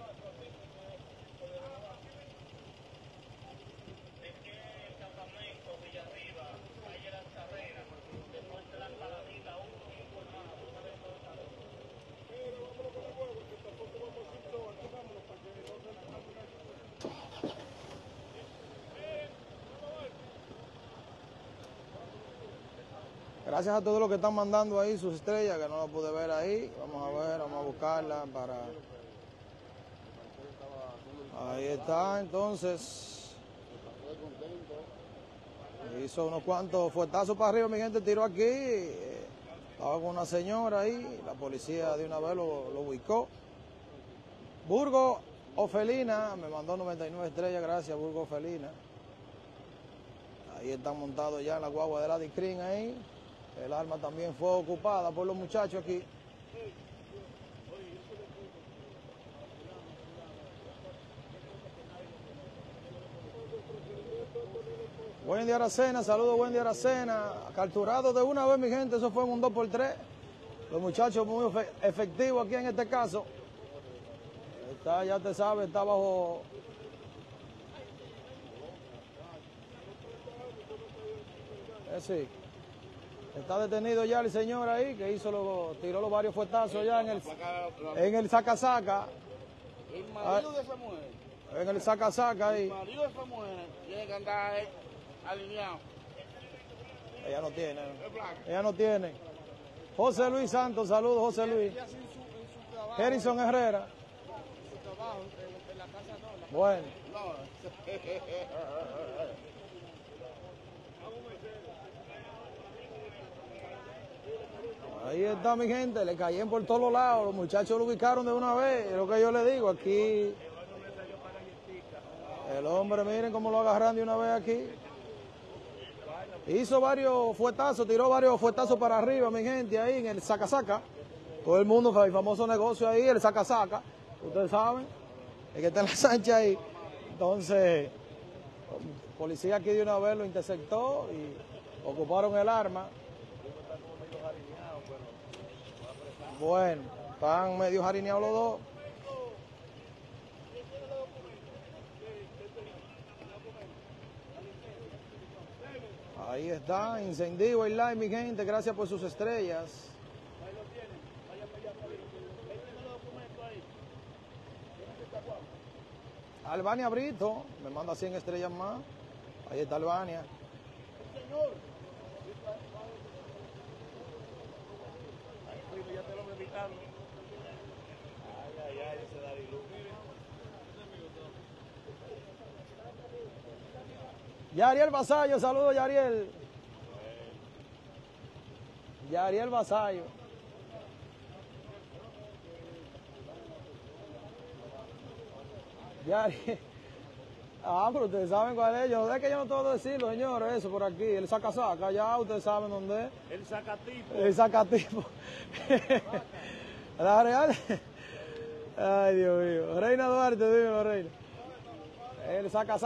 Gracias a todos los que están mandando ahí sus estrellas, que no lo pude ver ahí. Vamos a ver, vamos a buscarla para... Ahí está, entonces. Hizo unos cuantos fuetazos para arriba, mi gente tiró aquí. Estaba con una señora ahí, la policía de una vez lo ubicó. Burgo Ofelina, me mandó 99 estrellas, gracias Burgo Ofelina. Ahí están montados ya en la guagua de la Discrin ahí. El arma también fue ocupada por los muchachos aquí. Wendy Aracena, saludos Wendy Aracena. Capturado de una vez, mi gente, eso fue en un 2x3. Los muchachos muy efectivos aquí en este caso. Está, ya te sabes, está bajo... Sí. Está detenido ya el señor ahí, que tiró los varios fuetazos ya en el saca-saca. El marido de esa mujer. En el saca-saca ahí. El marido de esa mujer tiene que andar alineado. Ella no tiene. Ella no tiene. José Luis Santos, saludos José Luis. Harrison Herrera. Bueno. Ahí está mi gente, le caían por todos los lados, los muchachos lo ubicaron de una vez, es lo que yo le digo, aquí el hombre, miren cómo lo agarran de una vez aquí. Hizo varios fuetazos, tiró varios fuetazos para arriba, mi gente, ahí en el saca-saca. Todo el mundo, el famoso negocio ahí, el saca-saca, ustedes saben, el que está en la Sánchez ahí. Entonces, la policía aquí de una vez lo interceptó y ocuparon el arma. Bueno, Están medio jarineados los dos. Ahí está, Incendio el live, mi gente, gracias por sus estrellas. Albania Brito, me manda 100 estrellas más. Ahí está Albania. Yariel Vasallo, saludos Yariel. Yariel Vasallo. Yariel. Ah, pero ustedes saben cuál es. Yo, es que yo no tengo que decirlo, señores, eso por aquí. El saca, ya ustedes saben dónde es. El sacatipo. El sacatipo. La real. Ay, Dios mío. Reina Duarte, dímelo, Reina. El saca.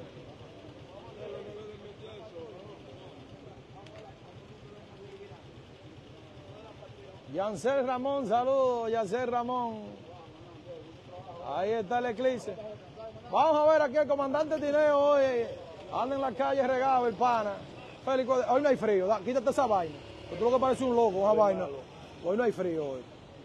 Yancel Ramón, saludos, Yancel Ramón. Ahí está el eclipse. Vamos a ver aquí el comandante Tineo hoy. Anda en la calle regado el pana. Félix, hoy no hay frío, quítate esa vaina. Tú lo que parece un loco, esa vaina. Hoy no hay frío hoy.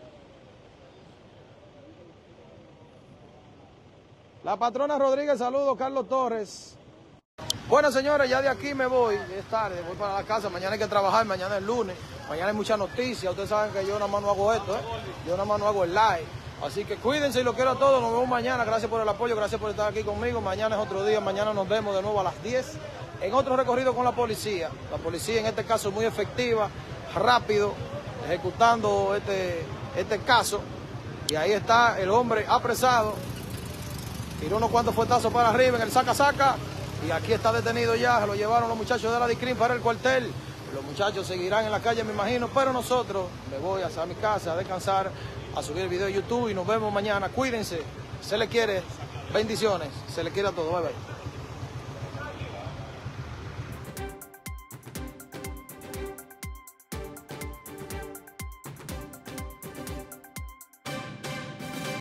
La patrona Rodríguez, saludos, Carlos Torres. Bueno, señores, ya de aquí me voy. Es tarde, voy para la casa. Mañana hay que trabajar, mañana es lunes. Mañana hay muchas noticias. Ustedes saben que yo nada más no hago esto, ¿eh? Yo nada más no hago el live. Así que cuídense y lo quiero a todos. Nos vemos mañana. Gracias por el apoyo, gracias por estar aquí conmigo. Mañana es otro día. Mañana nos vemos de nuevo a las 10 en otro recorrido con la policía. La policía en este caso muy efectiva, rápido, ejecutando este caso. Y ahí está el hombre apresado. Tiró unos cuantos fuetazos para arriba en el saca. Y aquí está detenido ya. Se lo llevaron los muchachos de la DICRIM para el cuartel. Los muchachos seguirán en la calle, me imagino. Pero nosotros me voy a mi casa a descansar, a subir el video de YouTube y nos vemos mañana. Cuídense, se les quiere, bendiciones, se les quiere a todos, bye bye.